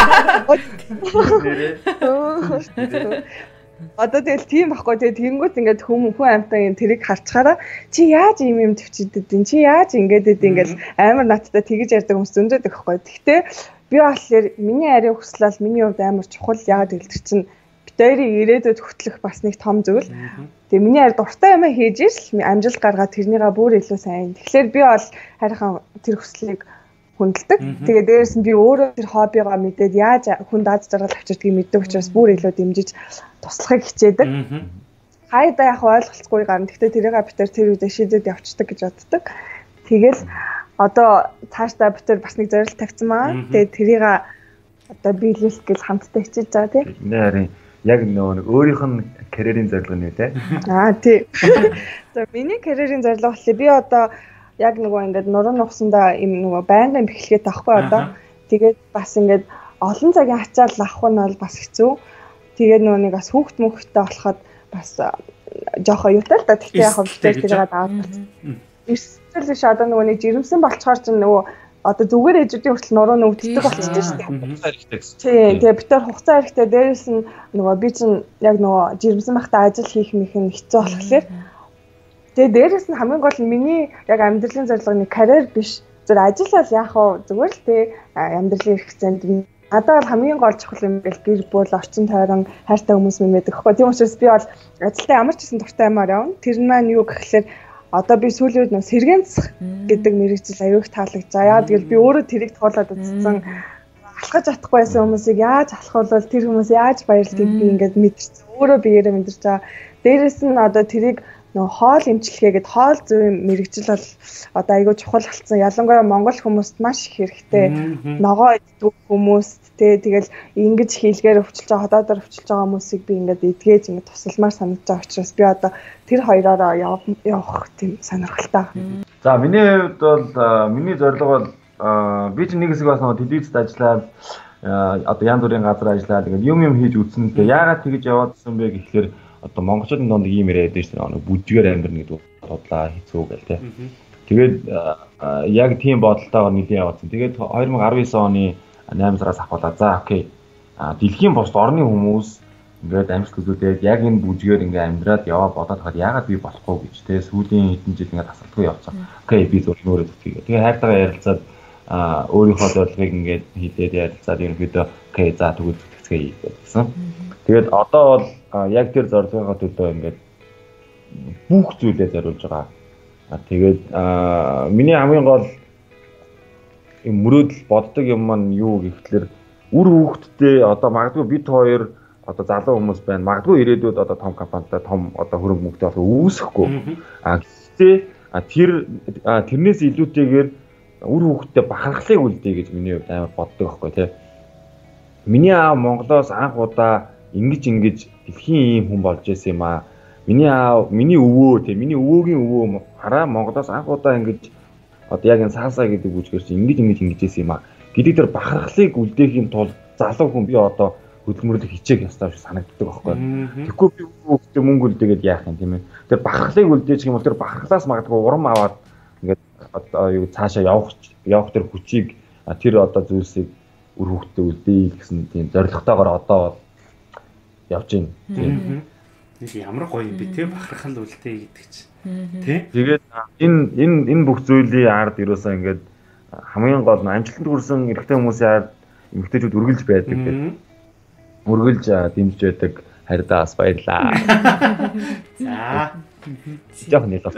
[SPEAKER 4] Одоо тэгэл тийм байхгүй тэгээ тэгэнгүүт ингээд хүм хүн амтаа юм тэрийг харчаараа чи яаж ийм юм төвчидэд вэ? Чи яаж ингээд идэв ингээд амар надтай тэгэж ярьдаг хүмүүс зөндөөд байхгүй. Гэхдээ би болохоор миний ариун хүсэл бол миний хувьд амар чухал яагаад гэвэл чинь битэрийн ирээдүйд хөтлөх бас нэг том зүйл. Тэгээ миний ари дуртай юм хийж ил амжилт гаргаад тэрнийгээ бүр илүү сайн. Тэгэхээр би бол харин тэр хүслийг хүндэлдэг. Тэгээ дээрээс нь би өөрөө тэр хоббигоо мэдээд яаж хүн даад жаргал авчирдгийг мэддэг учраас бүр илүү дэмжиж туслахыг хичээдэг. Хайда яг ойлголцгүй гарна. Гэхдээ тэрийгээ битэр тэр үедээ шийдээд явцдаг гэж боддог. Тэгэл одоо цаашдаа битэр бас нэг зорилт тавьсан маа. Тэгээд тэрийг одоо биелүүлэх гэж хамтдаа хичээж байгаа тийм.
[SPEAKER 3] Нэрийн яг нөгөө өөрийнх нь карьерийн зорилго нь үү те.
[SPEAKER 4] Аа тий. За миний карьерийн зорилго болохоор би одоо яг нөгөө ингээд нуруу нухсандаа юм нөгөө байнгын бэхлэгээ таахгүй одоо. Тэгээд бас ингээд олон цагийн ачаал авах нь бол бас хэцүү. Тэгээд нөгөө нэг бас хүүхд мөхөдтэй болоход бас жоохоо юутай л да. Тэгтээ яг битэр тэрийг аваад байна. Эсвэл биш одоо нөгөө нэг жирэмсэн болцохоор ч нөгөө одоо зүгээр ээжүүдийн хүртэл нуруу нүгддэг болчихсон шүү дээ. Тийм тэгээ битэр хугацаа хэрэгтэй дээрээс нь нөгөө би чинь яг нөгөө жирэмсэн байхдаа ажил хийх мэх нь хэцүү болохоор тэгээ дээрээс нь хамгийн гол нь миний яг амьдралын зорилго нэг карьер биш зөв ажил бол яг хоо зүгээр л тий амьдралын хэрэгцээнд надад бол хамгийн гол чухал юм бэл гэр бүл орчин тойрон хайртай хүмүүс юм байдаг хгүй. Тийм учраас би бол ажилдаа ямар ч гэсэн дуртай юмар явна. Тэр нь маань юу гэхэлэр одоо би сүүлийн үед нөө сэргэнцэх гэдэг мэрэгжил аюух таалагдсан. Яа тэгэл би өөрөө тэрийг туулаад үзсэн. Алхаж чадахгүй байсан хүмүүсийг яаж алхах бол тэр хүмүүс яаж баярлахыг би ингээд мэдэрсэн. Өөрөө биеэрээ мэдэрч байгаа. Дээрээс нь одоо тэрийг нөгөө хоол эмчилгээгээд хоол зүйн мэрэгжил бол одоо айгүй чухал болсон. Ялангуяа монгол хүмүүст маш их хэрэгтэй. Ногоо иддэг хүмүүст тий тэгэл ингэж хийлгээр өвчлж байгаа хотоодор өвчлж байгаа хүмүүсийг би ингээд эдгээж ингээд тусалмаар санагдаж байгаа учраас би одоо тэр хоёроо явах тийм сонирхолтой.
[SPEAKER 3] За миний хувьд бол миний зорилго бол би ч нэг хэсэг бас нөгөө телевизэд ажиллаад одоо янз бүрийн газар ажиллаад ингээд юм юм хийж үзсэн. Тэгээ яагаад тэгж яваадсан бэ гэхэлэр одоо монголчуудын донд ийм яриад байдаг шүү дээ. Бүжгээр амьдрна гэдэг бодлоо хэцүү гэл тээ. Тэгээд яг тийм бодолтойгоор нэлийн яваадсан. Тэгээд two thousand nineteen оны eight сараас ахуулаад за окей. Дэлхийн бусад орны хүмүүс ингээд амжилт үзүүлээд яг энэ бүжгээр ингээд амьдраад яваа бодоод хаад яагаад би болохгүй гэж тээ. Сүүлийн хэдэн жил ингээд асуултгүй явцсан. Окей би зөвхөн өөрөө зүтгэе. Тэгээ хайртайгаа ярилцаад өөрийнхөө зорилгыг ингээд хийлээд ярилцаад ерөнхийдөө окей за тэгвэл зүтгэцгээе гэсэн. Тэгээд одоо бол яг тэр зорилгынхаа төлөө ингээд бүх зүйлээ зориулж байгаа. Тэгээд миний хамгийн гол мөрөөдөл боддог юм маань юу гэхэлэр үр хөвгтдээ одоо магадгүй бид хоёр одоо залуу хүмүүс байна. Магадгүй ирээдүйд одоо том компанитай том одоо хөрөнгө мөнгөтэй болох үүсэхгүй. А гэхдээ тэр тэрнээс илүүтэйгээр үр хөвгтдээ бахархлыг үлдээ гэж миний хувьд амар боддог байхгүй тий. Миний аав Монголоос анх удаа ингэж ингэж дэлхийн ийм хүн болж исэн юм аа. Миний аав, миний өвөө тий, миний өвөөгийн өвөө хараа Монголоос анх удаа ингэж одоо яг энэ саасаа гэдэг бүжгээр чи ингэж ингэж ингэж исэн юм аа. Гэдэг тэр бахархлыг үлдээхийн тулд залуу хүн би одоо хөдөлмөрлөх хичээх ёстой шиг санагддаг байхгүй. Тэгэхгүй би өвгтөө мөнгө үлдээгээд яах юм тийм ээ. Тэр бахархлыг үлдээчих юм бол тэр бахархлаас магадгүй урам аваад ингээд одоо юу цаашаа явах явах тэр хүчийг тэр одоо зүйлсийг үр хөвгтөө үлдээе гэсэн тийм зорилготойгоор одоо явж байна. Тийм.
[SPEAKER 2] Нэг ямар гоё юм бэ те бахархал үлдээ гэдэг чинь. Тэ?
[SPEAKER 3] Тэгээд энэ энэ энэ бүх зүйлийн ард ерөөсөө ингээд хамгийн гол нь амжилтанд хүрсэн эрэгтэй хүмүүсийн ард эмэгтэйчүүд үргэлж байдаг гэдэг. Үргэлж дэмжиж байдаг харьдаа бас баярлаа.
[SPEAKER 2] За.
[SPEAKER 3] Жаахан нэлээ.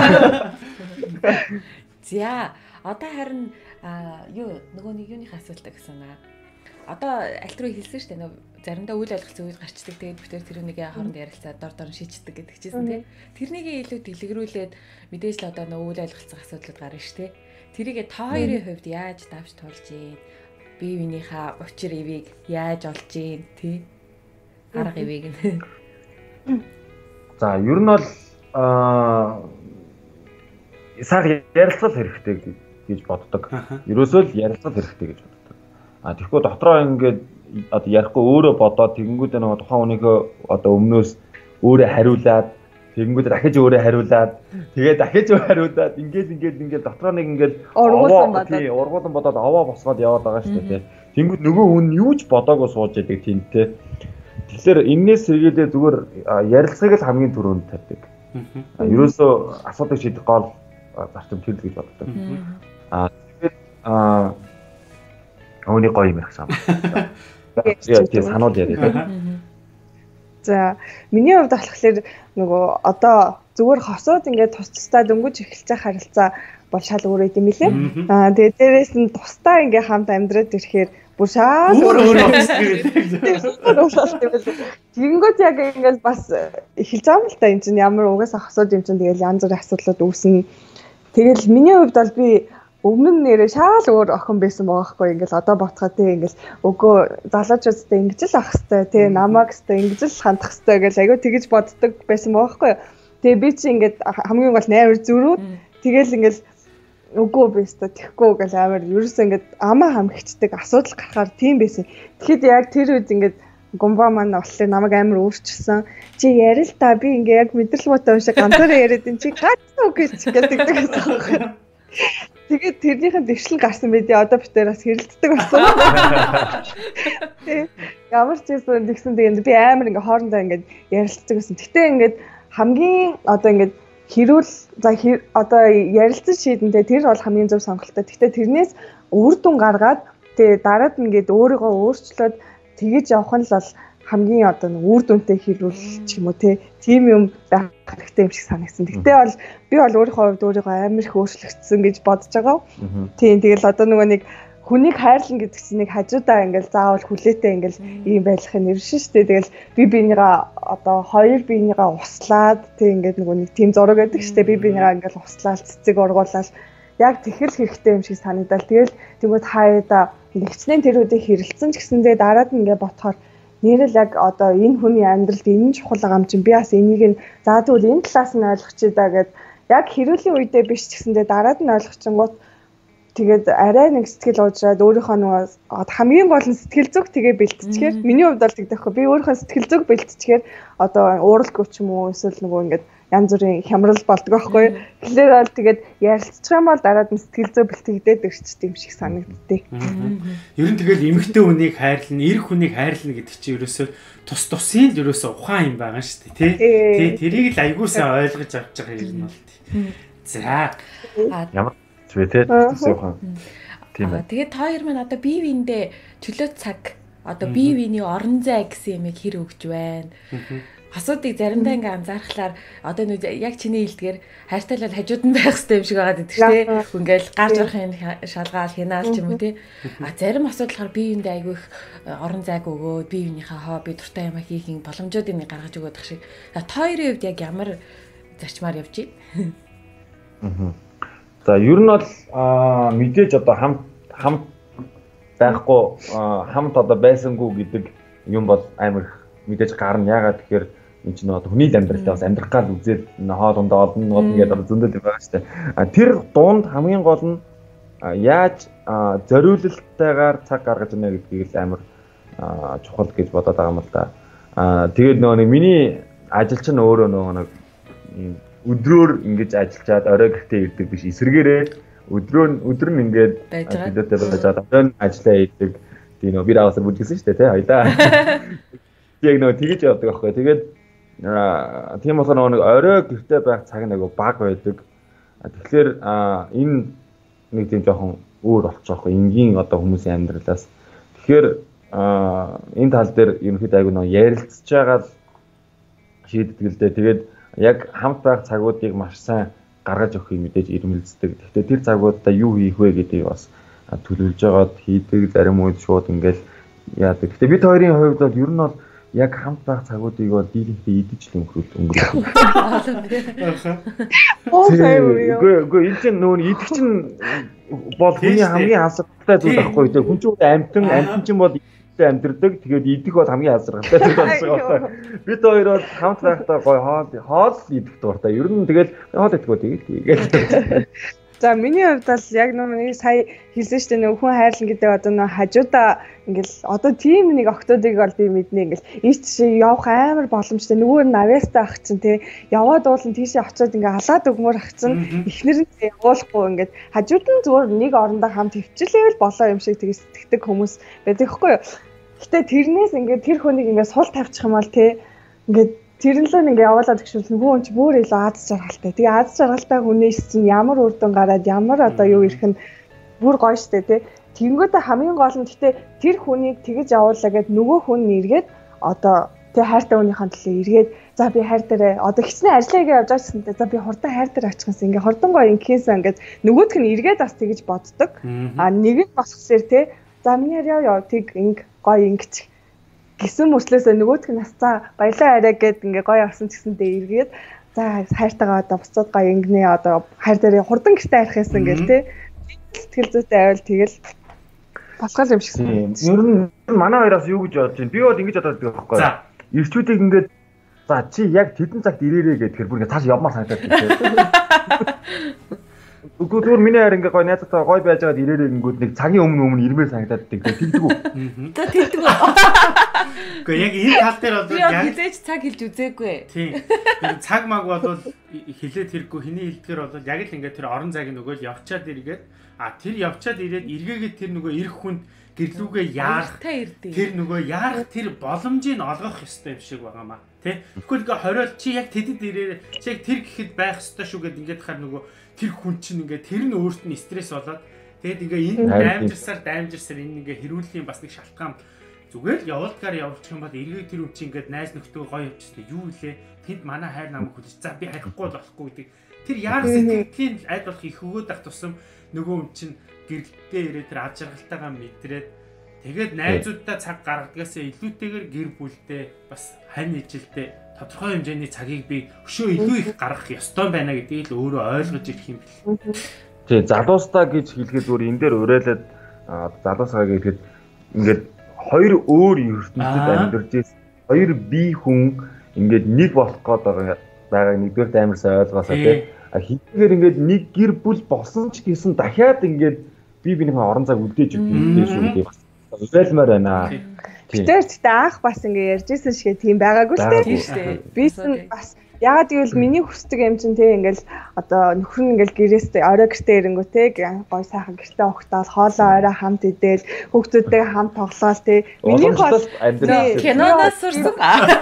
[SPEAKER 1] За, одоо харин юу нөгөө нэг юуны асуулт гэсэн наа. Одоо аль руу хэлсэн шүү дээ нөө заримдаа үйл ойлголцсон үед гарчдаг. Тэгээд бүтээр тэр нэг хооронд ярилцаад дор дор шийддэг гэдэг чийсэн тий. Тэрнийг илүү дэлгэрүүлээд мэдээж л одоо нөө үйл ойлголцсон асуудлууд гарна шүү дээ. Тэрийгээ та хоёрын хувьд яаж давж туулж ийн? Бие биенийхээ учир ивийг яаж олж ийн тий? Арга ивийг нь.
[SPEAKER 3] За, ер нь бол аа сар ярилцах хэрэгтэй гэж боддог. Ерөөсөө л ярилцах хэрэгтэй гэж боддог. А тэгэхгүй дотроо ингээд одоо ярихгүй өөрөө бодоод тэгэнгүүт нэг тухайн хүнийхөө одоо өмнөөс өөрөө хариулаад тэгэнгүүт дахиж өөрөө хариулаад тэгээ дахиж өөрөө хариулаад ингээд ингээд ингээд дотроо нэг ингээд
[SPEAKER 4] ургуулсан бодоод
[SPEAKER 3] ургуулсан бодоод аваа босгоод яваад байгаа шүү дээ. Тэгэнгүүт нөгөө хүн юу ч бодоогүй сууж яадаг тэнтэй. Тэгэхээр энээс сэргийлээ зүгээр ярилцахыг л хамгийн түрүүнд тавьдаг. Ерөөсөө асуудыг шийдэх гол зарчим тэр л гэж боддог. Аа тэгээд аа өөний гоё юм ярьсан. Яа тийм санууд яриад.
[SPEAKER 4] За миний хувьд болохоор нөгөө одоо зүгээр хосууд ингээд тус тустай дөнгөж эхэлж байгаа харилцаа бол шал өөр юм билээ. Аа тэгээд дээрээс нь тустай ингээд хамт амьдраад ирэхээр бүр шал
[SPEAKER 2] өөр өөр болчихсон.
[SPEAKER 4] Тэгэнгүүт яг ингээд бас эхэлж байгаа юм л та энэ чинь ямар угаасаа хосууд юм чинь тэгэл янз бүрийн асуудлууд үүснэ. Тэгэл миний хувьд бол би өмнө нь нэрээ шал өөр охин байсан байгаа хгүй ингээл одоо ботхоо тий ингээл өгөө залуучуудтай ингэж л ах хэвээр тий намайг хэвээр ингэж л хандах хэвээр гэж айгүй тэгэж боддог байсан байгаа хгүй. Тэгээ би чи ингээд хамгийн гол найр зүрүүд тэгэл ингээл үгүй бэстэ тэхгүй гэл амар ерөөсөө ингээд амаа хамхичдэг асуудал гарахаар тийм байсан. Тэгэхэд яг тэр үед ингээд гомба маань болохоор намайг амар өөрчилсөн. Чи ярил та би ингээ яг мэдрэл муутай юм шиг ганцаараа яриад ин чи гацсан үг гэж гэдэг байсан. Тэгээд тэрнийхэн дэвшлэн гарсан байдээ одоо битээр бас хэрэлддэг болсон. Ямар ч юм тэгсэн тэгээд би амар ингээ хоорондоо ингээ ярилцдаг байсан. Гэтэ ингээ хамгийн одоо ингээ хэрүүл за одоо ярилцсан шийдэнтэй тэр бол хамгийн зөв сонголттой. Гэтэ тэрнээс үр дүн гаргаад тэгээд дараад ингээ өөрийгөө өөрчлөөд тэгэж явах нь л бол хамгийн одоо үр дүнтэй хэрүүл ч юм уу тийм юм байх хэрэгтэй юм шиг санагдсан. Гэтэ бол би бол өөрийнхөө хувьд өөрийгөө амар их өөрчлөгдсөн гэж бодож байгаа. Тийм тэгэл одоо нөгөө нэг хүнийг хайрлан гэдэг чинь нэг хажуудаа ингээл заавал хүлээтэй ингээл ийм байхын нэршин штэ. Тэгэл би бинийгаа одоо хоёр биенийгаа услаад тэг ингээд нөгөө нэг тийм зураг байдаг штэ. Би бинийгаа ингээл услаад цэцэг ургуулаад яг тэхэл хэрэгтэй юм шиг санагдал. Тэгэл тэгвэл хаяада нэгчнээ тэр үдийг хэрэлцэн ч гэсэндээ дараад нь ингээд ботхоор нэрэл яг одоо энэ хүний амьдралд энэ чухал байгаа юм чинь би бас энийг нь за тэгвэл энэ талаас нь ойлгочих даа гэд яг хэрүүлийн үедээ биш ч гэсэндээ дараад нь ойлгочингууд тэгээд арай нэг сэтгэл уужраад өөрийнхөө нөгөө хамгийн гол нь сэтгэл зүг тэгээ бэлтчихээр миний хувьд бол тэгдэхгүй би өөрийнхөө сэтгэл зүг бэлтчихээр одоо ууралгүй ч юм уу эсвэл нөгөө ингээд янз бүрийн хямрал болдог байхгүй. Тэгэхээр бол тэгээд ярилцчих юм бол дараад нь сэтгэл зүй бэлтгэдээд өрчдөг юм шиг санагддээ.
[SPEAKER 2] Ер нь тэгэл эмэгтэй хүнийг хайрлна, эр хүнийг хайрлна гэдэг чинь ерөөсөө тус тусын л ерөөсөө ухаан юм байгаа шүү дээ, тий. Тэрийг л аягуулсан ойлгож авч байгаа юм бол тий. За.
[SPEAKER 3] Ямар ч вэ тий. Ухаан. Тийм
[SPEAKER 1] ээ. Тэгээд та хоёр маань одоо бие биендээ чөлөө цаг одоо бие биений орон зай гэсэн юмыг хэр өгч байна. Асуудыг заримдаа ингээ анзаархлаар одоо нэг яг чиний хэлдгээр хайртайлал хажууд нь байх хэрэгтэй юм шиг байгаа гэдэг чинь тий. Ингээл гарч орохын шалгаал хянаал ч юм уу тий. А зарим асуудлаар бие биендээ айгүй их орон зайг өгөө бие биенийхээ хобби дуртай юм хийх боломжуудыг нэг гаргаж өгöd ах шиг. Та хоёрын хувьд яг ямар зарчмаар явж байна?
[SPEAKER 3] За ер нь бол мэдээж одоо хамт хамт байхгүй хамт одоо байсангүй гэдэг юм бол амар мэдээж гарна. Яагаад тэгэхээр энэ чинь одоо хүний амьдралтай бас амьдрах гал үзээд хоолундаа олон олон гэдэг зөндөл байгаа шүү дээ. Тэр дунд хамгийн гол нь яаж зориулалтайгаар цаг гаргаж ирнэ гэдгийг л амар чухал гэж бодоод байгаа юм л да. Тэгээд нөгөө нэг миний ажил чинь өөрөө нөгөө нэг өдрөөр ингэж ажиллаад орой гэртээ ирдэг биш эсэргээрээ өдрөө өдөр нь ингээд төлөөтэй байж байгаа. Одоо ажиллаа хийдэг. Тийм нөө би даасаа бүжигсэн шүү дээ тий хоёлаа. Яг нөгөө тэгэж явдаг байхгүй. Тэгээд тийм болохоор нөгөө орой гэртээ байх цаг нэг баг байдаг. Тэгэхээр энэ нэг тийм жоохон өөр болчих жоохгүй энгийн одоо хүмүүсийн амьдралаас. Тэгэхээр энэ тал дээр ерөнхийдөө айгүй нөгөө ярилцж байгаа шийддэг л дээ. Тэгээд яг хамт байх цагуудыг маш сайн гаргаж өгөхийг мэдээж ирмэлцдэг. Гэхдээ тэр цагуудаа юу хийх вэ гэдгийг бас төлөвлөж байгаад хийдэг. Зарим үед шууд ингээл яадаг. Гэхдээ бид хоёрын хувьд бол ер нь бол яг хамт байх цагуудыг бол дийлэнхээ идэж л өнгөрүүлдэг. Үгүй үгүй энэ чинь нөө идэх чинь бол хүний хамгийн хасралтай зүйл байхгүй тийм. Хүн чинь амтан амтан чинь бол амьдрдаг. Тэгээд идэх бол хамгийн хасралтай зүйл болж байгаа. Бид хоёр бол хамт байхдаа гой хоол хоол идэх дуртай. Ер нь тэгэл хоол идэхгүй тэгээд.
[SPEAKER 4] За миний хувьд бол яг нэг сая хэлсэн шүү дээ, нөхөн хайрлан гэдэг одоо нөө хажуудаа ингээл одоо тийм нэг октодыг бол би мэднэ ингээл ийч шиг явах амар боломжтой. Нөгөө нь авьяастай ах чинь тий яваад уулын тийшээ очиод ингээ халаад өгмөр ах чинь эхнэр нь явуулахгүй ингээд хажууд нь зүгээр нэг орондоо хамт хөвчлээвэл болоо юм шиг тэгээ сэтгэдэг хүмүүс байдаг хгүй юу. Гэтэ тэрнээс ингээд тэр хүнийг ингээ сул тавьчих юм бол тий ингээд тэрнлэн ингээ явуулаад гişвэл нөгөө хүн чи бүр илүү аз жаргалтай. Тэгээ аз жаргалтай хүнээс чинь ямар үр дүн гараад ямар одоо юу ирэх нь бүр гоё штэ тий. Тэнгүүдээ хамгийн гол нь гэтээ тэр хүнийг тэгэж явуулаа гэд нөгөө хүн нэргээд одоо тий хайртай хүнийхэн төлөө эргээд за би хайр дээрээ одоо хичнээн ажиллагаа явж байгаа гэсэн за би хурдан хайр дээр очихсан ингээ хурдан гоё инкээсэн ингээд нөгөөдх нь эргээд бас тэгэж боддог. А нэг нь босгосээр тий за миний яа яа тэг инг гоё ингэч гисэн мөслөөсөө нөгөөдх нь насцаа баялаа арай гэд ингээ гоё авсан ч гэсэндээ эргээд за хайртайгаа одоо буцаад гоё ингэнэ одоо хайр дээрээ хурдан гэртээ арих гэсэн гэл тий сэтгэл зүйтэй байвал тэгэл басгал юм шигсэн.
[SPEAKER 3] Ер нь манай хоёроос юу гэж бодож байна? Би бол ингэж бодоод байгаа байхгүй. За, ирчүүдийг ингээд за чи яг тэдэн цагт ирээрээ гэхээр бүр ингээд цааш явмаар санагдаад байна. Үгүй зүгээр миний хайр ингээд гой найзтайгаа гой байж байгаад ирээрээ гингүүд нэг цагийн өмнө өмнө ирмээр санагдаад байдаг. Тэгдэг үү?
[SPEAKER 1] За тэгдэг үү?
[SPEAKER 2] Гэхдээ яг энэ тал дээр бол
[SPEAKER 1] яг хизээч цаг хэлж үзээгүй.
[SPEAKER 2] Тийм. Цаг маг бол хилээд хэрэггүй хэний хэлдгэр бол яг л ингээд тэр орон зайг нөгөө явчаад иргээд а тэр явчаад ирээд эргээгээд тэр нөгөө ирэх хүнд гэрлүүгээ яарах тэр нөгөө яарах тэр боломжийг олгох ёстой юм шиг байгаа маа тий. Тэгвэл ингээ хориол чи яг тэдэд ирээ чи яг тэр гэхэд байх ёстой шүү гэд ингээд хахаар нөгөө тэр хүн чинь ингээ тэр нь өөрт нь стресс болоод тэгэд ингээ энэ даймжирсаар даймжирсаар энэ ингээ хэрүүлийн бас нэг шалтгаан зүгээр л явуулдгаар явуулчих юм бол эргээ тэр хүн чинь ингээ найз нөхдөд гоё явчихсан юу илээ тэнд манай хайр намайг хүлээж за би харихгүй болохгүй гэдэг тэр яарах сэтгэлийн айд болох их өгөөд ах тусам нөгөө хүн чинь гэрэлтээ ирээд тэр аж аргалтайгаа мэдрээд тэгээд найзуудтай цаг гаргадгаас илүүтэйгээр гэр бүлдээ бас хань ижилдээ тодорхой хэмжээний цагийг би өшөө илүү их гаргах ёстой байна гэдгийг л өөрөө ойлгож ирэх юм бэл.
[SPEAKER 3] Тий, залуустаа гэж хэлгээд зүгээр энэ дээр уриалаад залуусаа гэхэд ингээд хоёр өөр ертөнцид амьдарч ирсэн. Хоёр бие хүн ингээд нэг болох гээд байгааг нэгдүгээр амар сайн ойлгоосоо тий. А хэдийгээр ингээд нэг гэр бүл болсон ч гэсэн дахиад ингээд бие биенийхээ орон зайг үлдээж өгөх шүү дээ. Бас уриалмаар байна.
[SPEAKER 4] Тэр ч таах бас ингээ ярьжсэн шиг тийм байгаагүй л дээ. Бис нь бас ягаад гэвэл миний хүсдэг юм чинь те ингээл одоо нөхөр нь ингээл гэрээсээ орой гэртээ ирэнгүү те гой сайхан гэртээ ухтаал хоолоо орой хамт идэл хүүхдүүдтэй хамт тоглоал те миний хол
[SPEAKER 1] киноноос сурсан.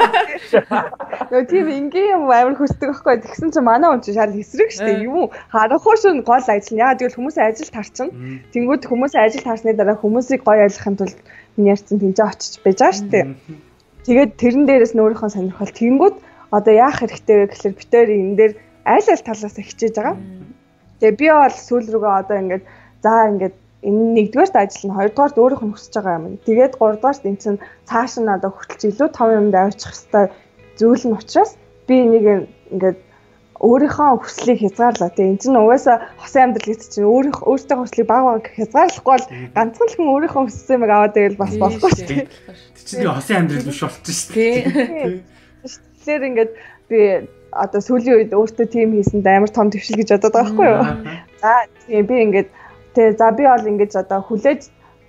[SPEAKER 4] Нөө тийм ингийн амар хүсдэг байхгүй тэгсэн чинь манай хүн чинь шал эсрэг штэ юм харахгүй шин гол ажил нь ягаад гэвэл хүмүүсийн ажил тарчин тэнгууд хүмүүсийн ажил тарсны дараа хүмүүсийг гоё ойлгохын тулд миний ярьсан тэнцээ очиж байж байгаа штэ тэгээд тэрэн дээрээс нөөрийнхөө сонирхол тэнгууд одоо яах хэрэгтэй вэ гэхэлэр битээр энэ дээр аль аль талаас хичээж байгаа. Тэгээ би бол сүүл рүүгээ одоо ингээд за ингээд энэ нэгдүгээрт ажил нь хоёрдугаарт өөрийнх нь хүсэж байгаа юм. Тэгээд гуравдугаарт энэ чинь цааш нь одоо хүртэлж илүү том юмд авчих хэвээр зүйл нь учраас би энийг ингээд өөрийнхөө хүслийг хязгаарлаа. Тэгээ энэ чинь угаасаа хосын амьдрал гэдэг чинь өөрийнх өөртөө хүслийг баг баг хязгаарлахгүй бол ганцхан л хүн өөрийнхөө хүссэн юм аваад байвал бас болохгүй шүү дээ.
[SPEAKER 2] Тэг чи хосын амьдрал биш болчих шүү дээ.
[SPEAKER 4] Тэгэхээр ингээд би одоо сүүлийн үед өөртөө тим хийсэнд амар том төвшил гэж бодоод байгаа байхгүй юу. За тийм би ингээд тэгээ за би бол ингээд одоо хүлээж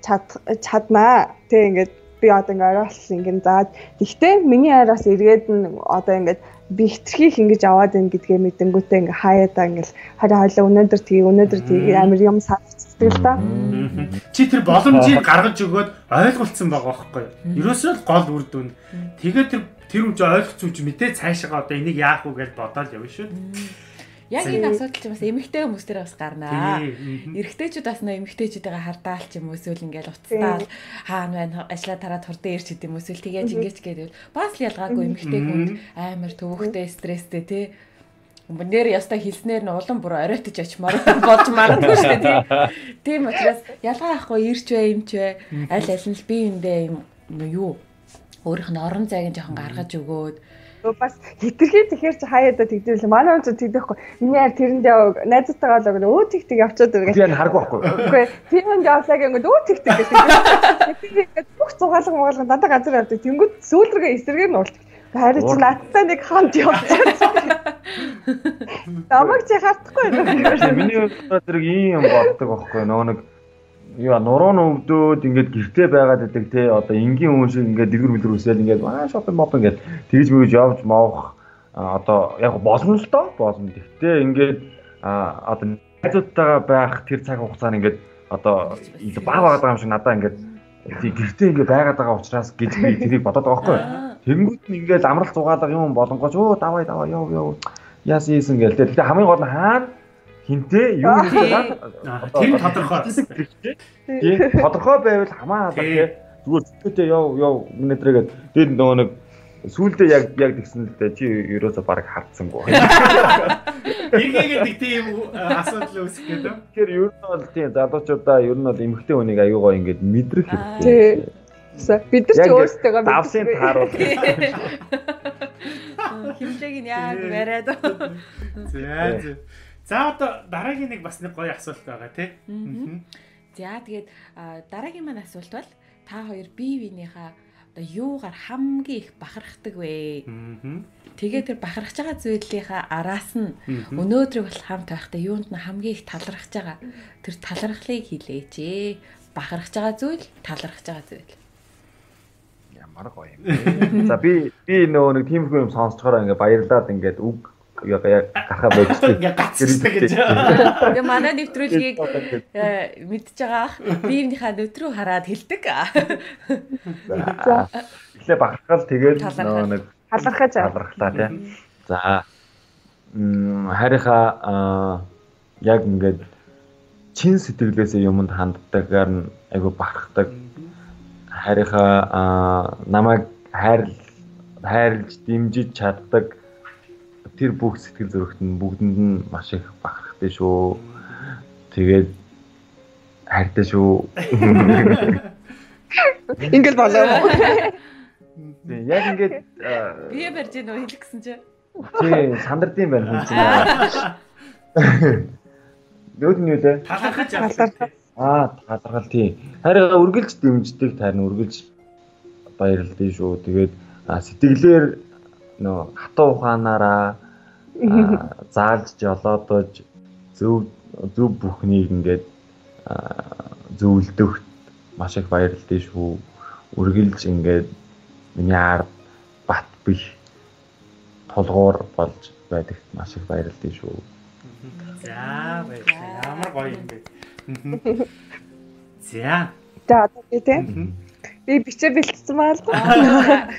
[SPEAKER 4] чаднаа. Тэгээ ингээд би одоо ингээд оройлол ингээд за гэхдээ миний араас эргээд нь одоо ингээд би хитрхийх ингэж аваад байна гэдгээ мэдэнгүүтээ ингээ хаяадаа ингээл хараа хойлоо өнөөдөр тгий өнөөдөр тгий амар юм санагддаг л да.
[SPEAKER 2] Чи тэр боломжийг гаргаж өгөөд ойлголцсон байгаа байхгүй юу? Ерөөсөө л гол үр дүн. Тэгээд тэр тэр хүн ч ойлгоцсон ч мэдээ цаашаа одоо энийг яах вэ гэж бодоод явна шүү.
[SPEAKER 1] Яг энэ асуудал чинь бас эмэгтэй хүмүүс дээр бас гарнаа. Эрэгтэйчүүд бас нөө эмэгтэйчүүдээ хардаал ч юм уу эсвэл ингээл уцтаал хаана байна ажлаа тараад хурдан ирч гэдэг юм эсвэл тэгээж ингэж гэдэг. Бас л ялгаагүй эмэгтэй хүн амар төвөгтэй стресстэй тий. Нэр ястаа хэлснээр нь улам бүр оройтож очимоор болж магадгүй шүү дээ тий. Тийм учраас ялгаа ахгүй ирч бай юмч бай аль аль нь л би эндээ юм юу өөрийнх нь орон зайг жоохон гаргаж өгөөд
[SPEAKER 4] бас хитрхи тэгэхээр чи хаяада тэгдэвэл манай хүн ч тэгдэхгүй. Миний яар тэрэндээ найзтайгаа л өө тэг тэг явчихад байгаа.
[SPEAKER 3] Би энэ харахгүй байхгүй.
[SPEAKER 4] Үгүй тэрэнд явсаг ингээд өө тэг тэг гэдэг. Тэгээд бүх цугаалга муугалга дандаа газар явдаг. Тэнгүүд сүүлргээ эсрэгээр нь уулт. Харин чи надтай нэг хамт явчихсан. Намайг чи хартахгүй юу?
[SPEAKER 3] Миний хувьд зэрэг ийм юм боддог байхгүй. Нөгөө нэг яа нуруу нөгдөөд ингээд гэртээ байгаад байдаг те одоо энгийн хүн шиг ингээд дэлгэр мэлгэр үсэл ингээд аа шопинг моп ингээд тэгж мэгж явж маах одоо яг болно л доо болно. Гэхдээ ингээд одоо найзуудтайгаа байх тэр цаг хугацаанд ингээд одоо илүү баа байгаа юм шиг надаа ингээд тий гэртээ ингээд байгаад байгаа учраас гэж би тэрийг бодоод байгаа байхгүй. Тэнгүүд нь ингээд амралт зугаалга юм болонгооч өө давай давай яв яв яасан ийсэн гээл те. Тэгтээ хамгийн гол нь хаана хинтээ юу гэж байгаа
[SPEAKER 2] тийм тодорхой.
[SPEAKER 3] Тийм тодорхой байвал хамаа алга тий зүгээр зүгтээ яв яв минутрээгээд тэгээд нөгөө нэг сүүлдээ яг яг тэгсэн л дээ чи ерөөсө баг хардсангүй.
[SPEAKER 2] Игээгээд тийм асуудал үүсэх гэдэг.
[SPEAKER 3] Тэгэхээр ер нь бол тийм залуучуудаа ер нь бол эмэгтэй хүнийг аюугаа ингээд мэдрэх хэрэгтэй.
[SPEAKER 4] Бид нар ч өөрсдөө
[SPEAKER 3] давсын тааруул.
[SPEAKER 1] Химжээг нь яг бариад.
[SPEAKER 2] За За одоо дараагийн нэг бас нэг гоё асуулт байгаа тий.
[SPEAKER 1] За тэгээд дараагийн маань асуулт бол та хоёр бие биенийхээ одоо юугаар хамгийн их бахархдаг вэ? Тэгээд тэр бахархаж байгаа зүйлийнхаа араас нь өнөөдрийг бол хамт байхдаа юунд нь хамгийн их талархаж байгаа тэр талархлыг хэлээч ээ. Бахархаж байгаа зүйл, талархаж байгаа зүйл.
[SPEAKER 3] Ямар гоё юм. За би би нөгөө нэг тиймэрхүү юм сонсцохоор ингээ баярлаад ингээд үг яг гахаа бодчих.
[SPEAKER 2] гэж.
[SPEAKER 1] Тэгээ манай нэвтрүүлгийг мэдж байгаа биеийнхаа нөтрөө хараад хэлдэг.
[SPEAKER 3] Эхлээ бахархал тэгээд нэг
[SPEAKER 4] талархаж
[SPEAKER 3] талархлаа тий. За харийнхаа яг ингээд чин сэтгэлгээсээ юмд ханддаггаар нь айгу бахархдаг. Харийнхаа намайг хайр хайрлж дэмжиж чаддаг тэр бүх сэтгэл зүрэхт нь бүгдэнд нь маш их бахархтай шүү. Тэгээд хайртай шүү.
[SPEAKER 4] Ингээл болоо.
[SPEAKER 3] Тийм яг ингээд
[SPEAKER 1] бие барьж нөө хэлэх гэсэн чи.
[SPEAKER 3] Тийм сандардсан байна хүн чинь. Нүүд нь юу лээ?
[SPEAKER 2] Талархаж авсан.
[SPEAKER 3] Аа талархал тийм. Харин үргэлж дэмждэг тань үргэлж баярлалаа шүү. Тэгээд сэтгэлээр нөө хатуу ухаанаараа заалж жолоодож зөв зөв бүхнийг ингээд зөвлөдөгт маш их баярлалаа шүү. Үргэлж ингээд миний ард бат бих толгуур болж байдагт маш их баярлалаа шүү.
[SPEAKER 2] За баярлалаа. Ямар гоё юм бэ. За.
[SPEAKER 4] За одоо тийм. Би бичээ бэлтсэн маа л да.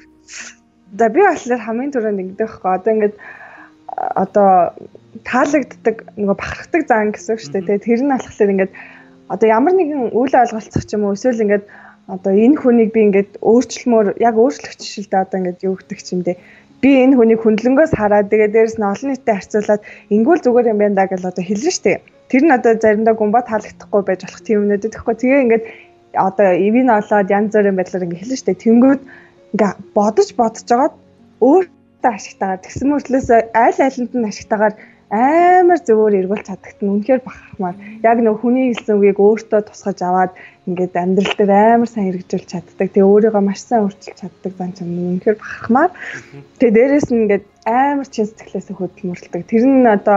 [SPEAKER 4] За би болохоор хамгийн түрүүнд ингэдэг байхгүй. Одоо ингээд одоо таалагддаг нөгөө бахархдаг зан гэсэн үг шүү дээ. Тэгээ тэр нь болохоор ингээд одоо ямар нэгэн үйл ойлголцох ч юм уу эсвэл ингээд одоо энэ хүнийг би ингээд өөрчлөмөр яг өөрчлөх жишээлдээ одоо ингээд юу гэдэг ч юм дээ. Би энэ хүнийг хөндлөнгөөс хараад тэгээ дээрэс нь олон нийтэд харьцуулаад ингүүл зүгээр юм байна даа гэж одоо хэлнэ шүү дээ. Тэр нь одоо заримдаа гумбаа таалагдахгүй байж болох тийм юмнууд тэгэхгүй. Тэгээ ингээд одоо ивэн олоод янз бүрийн байдлаар ингээд хэлнэ шүү дээ. Тэнгүүд ингээ бодож бодож жагаад өөртөө ашигтайгаар тэгсэн мөртлөөс айл айланд нь ашигтайгаар амар зөвөр эргүүлж чаддагт нь үнэхээр бахархмаар. Яг нөх хүний хэлсэн үгийг өөртөө тусгаж аваад ингээд амьдрал дээр амар сайн хэрэгжүүлж чаддаг. Тэгээ өөрийгөө маш сайн өөрчилж чаддаг зан чанар үнэхээр бахархмаар. Тэгээ дээрэс нь ингээд амар чин сэтгэлээсээ хөдөлмөрлөдөг. Тэр нь одоо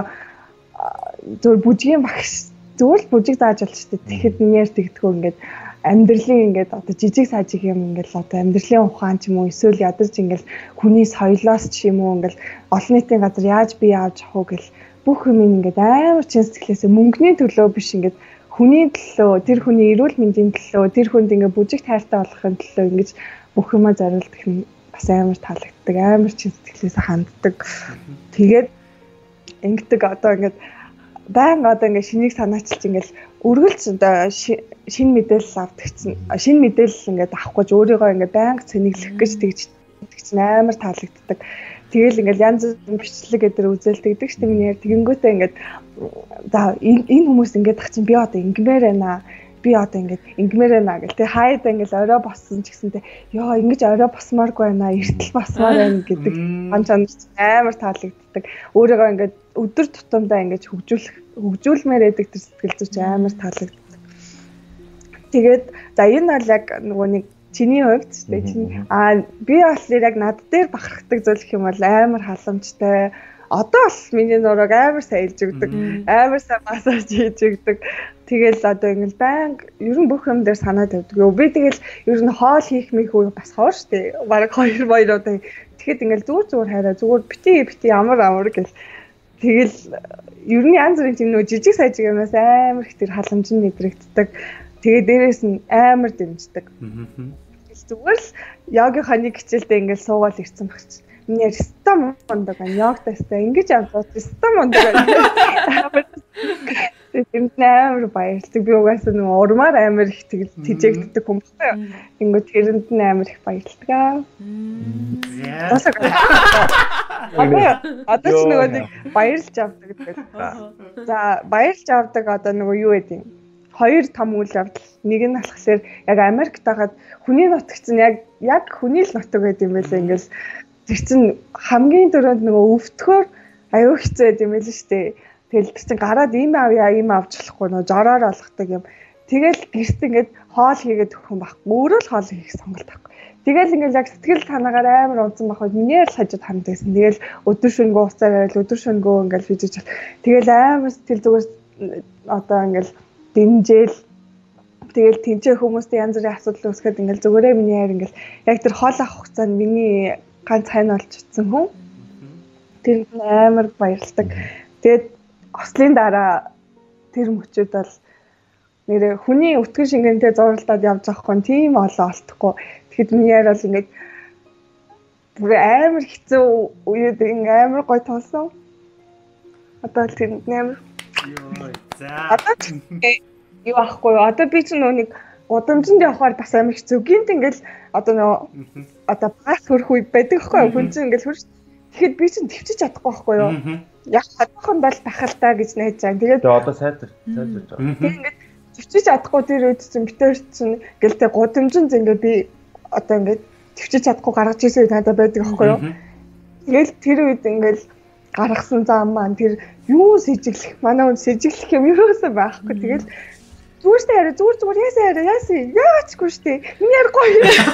[SPEAKER 4] зөв бүжгийн багш зөвл бүжиг зааж болж штэ. Тэгэхэд нэр тэгдэггүй ингээд амьдралын ингээд одоо жижиг сажиг юм ингээд одоо амьдралын ухаан ч юм уу эсвэл ядарч ингээд хүний соёлоос ч юм уу ингээд олон нийтийн газар яаж бие авч явах уу гэл бүх юм ингээд амар чин сэтгэлээсээ мөнгөний төлөө биш ингээд хүний төлөө тэр хүний эрүүл мэндийн төлөө тэр хүнд ингээд бүжиг тайртай болохын төлөө ингээд бүх юмаа зориулдаг юм бас амар таалагддаг амар чин сэтгэлээсээ ханддаг. Тэгээд ингээд одоо ингээд баян одоо ингээд шинийг санаачилж ингээд үргэлж одоо шинэ мэдээлэл авдаг чинь шинэ мэдээлэл ингээд авах гэж өөрийгөө ингээд байнга цэнэглэх гэж тэгж чинь амар таалагддаг. Тэгэл ингээд янз бүрийн бичлэг гэдэр үзэлдэгдэг шүү дээ миний яар тэгэнгүүтээ ингээд за энэ хүмүүс ингээд тах чинь би одоо ингэмээр байна. Би одоо ингээд ингэмээр байна гэл тэг хайд ингээд орой боссон ч гэсэнтэй ёо ингэж орой босмооргүй байна. Эртэл босмоор байна гэдэг ан чанар амар таалагддаг. Өөрийгөө ингээд өдөр тутамдаа ингэж хөгжүүлэх хөгжүүлмээр байдаг тэр сэтгэл зүйч амар таалагддаг. Тэгээд за энэ бол яг нөгөө нэг чиний хувьд тийм чинь аа би болохоор яг над дээр бахархдаг зүйл юм бол амар халамжтай. Одоо бол миний нураг амар сайн илж өгдөг. Амар сайн массаж хийж өгдөг. Тэгэл одоо ингээл байнга ер нь бүх юм дээр санаа тавьдаг. Би тэгэл ер нь хоол хийх мэх үе бас хоор штэ. Бараг хоёр баяр одоо тэгэхэд ингээл зүгээр зүгээр хайраа зүгээр бити бити амар амар гэл тэгэл ер нь янз бүрийн тийм нөө жижиг сажиг юмас амар их тэр халамж нь нэдрэгддэг. Тэгээ дээрээс нь амар дэмждэг. Зүгээр л йогийнхаа нэг хичээлдээ ингээл суугаад ирсэн багч. Миний ста мондог ан йогтайстай ингэж аваад ста мондог ан. Тэнд амар баярлдаг. Би угаасаа нэг урмаар амар их тэжээгддэг хүн багтаа. Ингээд тэрэнд нь амар их баярлдаг аа. Одоо ч нөгөө нэг баярлж авдаг гэдэг. За баярлж авдаг одоо нөгөө юу гэдэг юм. Хоёр том үйл явдал. Нэг нь болохоор яг Америкт байгаад хүний нутагт нь яг яг хүний л нутаг байд юм байлаа. Ингээл тэр чинь хамгийн дөрөнд нөгөө өвтгөр аюу хэцүү байд юм байл шүү дээ. Тэгэл тэр чинь гараад ийм авъя ийм авч болохгүй нөгөө жороор олгодог юм. Тэгэл гэрт ингээд хоол хийгээд өгөх юм байхгүй. Өөрөө л хоол хийх сонголт байхгүй. Тэгэл ингээл яг сэтгэл танаагаар амар унтсан байхгүй. Миний л хажууд хамт байсан. Тэгэл өдөр шөнөгүй уцаар байл өдөр шөнөгүй ингээл физич. Тэгэл амар сэтгэл зүгээр одоо ингээл дэмжээл тэгэл тэнцээ хүмүүстэй янз бүрийн асуудал үүсгээд ингээл зүгээрээ миний хайр ингээл яг тэр хоол авах хугацаанд миний ганц хань болж утсан хүн. Тэр амар баярлдаг. Тэгээд ослын дараа тэр мөчүүд бол нэр хүний өтгөн шингэнтэй зурлаад явж байгаа хүн тийм олон олдохгүй. Тэгэхэд миний хайр бол ингээд бүр амар хэцүү үед ингээ амар гой тоосон. Одоо тэр амар
[SPEAKER 2] Йоо за.
[SPEAKER 4] Одоо юу ахгүй юу? Одоо би ч нөө нэг удамжинд явахаар бас амар хэцүү. Гинт ингээл одоо нөө одоо бас хөрөх үе байдаг байхгүй юу? Хүн чинь ингээл хөрч. Тэгэхэд би чинь төвчж чадахгүй байхгүй юу? Яг хатхан бол тахалтай гэж найж байгаа. Тэгээд
[SPEAKER 3] тэгээ одоо сайдар сайдарч байгаа.
[SPEAKER 4] Тэгээд ингээд төвчж чадахгүй тэр үед чинь битэр чинь ингээл тэ гудамжинд ингээ би одоо ингээ төвчж чадахгүй гаргаж ирсэн үед надад байдаг аахгүй юу. Тэгэл тэр үед ингээл гаргасан зам маань тэр юу сэжиглэх манай хүн сэжиглэх юм ерөөсөө байхгүй. Тэгэл зүгээр штэ хараа зүгээр зүгээр яасан хараа яасан яачгүй штэ миний ярихгүй.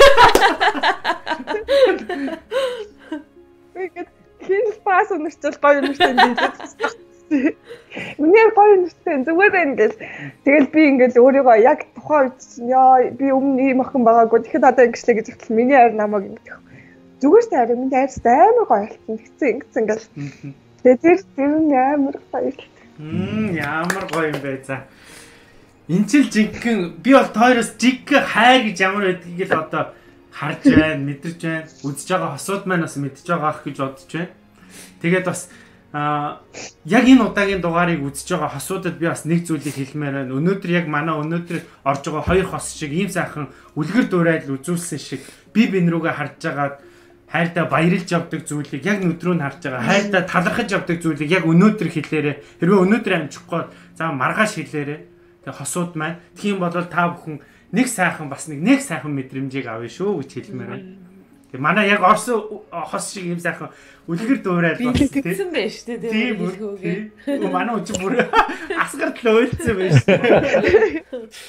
[SPEAKER 4] Тэгээд хин пас өнөрчл гоё өнөртэй дээ. Миний гоё өнөртэй зүгээр ингээл тэгэл би ингээл өөрийгөө яг тухайн үед яа би өмнө ийм охин байгаагүй тэгэхэд одоо ингэслээ гэж хэлсэн миний хайр намайг ингэдэг. Зүгээр штэ хараа миний хайрс амар гоё болсон гэсэн ингэсэн ингээл. Тэгээд тэр тэр амар гоё.
[SPEAKER 2] Мм ямар гоё юм бэ за. Энд ч л жинхэнэ би бол тойроос жиг хайр гэж ямар байдгийг л одоо харж байна, мэдэрч байна. Үзэж байгаа хосууд маань бас мэдж байгаа ах гэж бодож байна. Тэгээд бас аа яг энэ удаагийн дугаарыг үзэж байгаа хосуудад би бас нэг зүйлийг хэлмээр байна. Өнөөдөр яг манай өнөөдөр орж байгаа хоёр хос шиг ийм сайхан үлгэр дуурайл үзүүлсэн шиг би бин рүүгээ харж байгаа хайртай баярлж явдаг зүйлийг яг нүдрөө нь харж байгаа. Хайртай талархаж явдаг зүйлийг яг өнөөдөр хэлээрээ. Хэрвээ өнөөдөр амжихгүй за маргааш хэлээрээ. Тэгээ хосууд маань тийм бол та бүхэн нэг сайхан бас нэг нэг сайхан мэдрэмжийг авъя шүү гэж хэлмээр байна. Тэгээ манай яг Орос хос шиг юм сайхан үлгэр дуурайд
[SPEAKER 5] бас тэгсэн байж шүү дээ.
[SPEAKER 2] Тийм үү. Манай үчи бүр асгарт л ойлцсон байж шүү.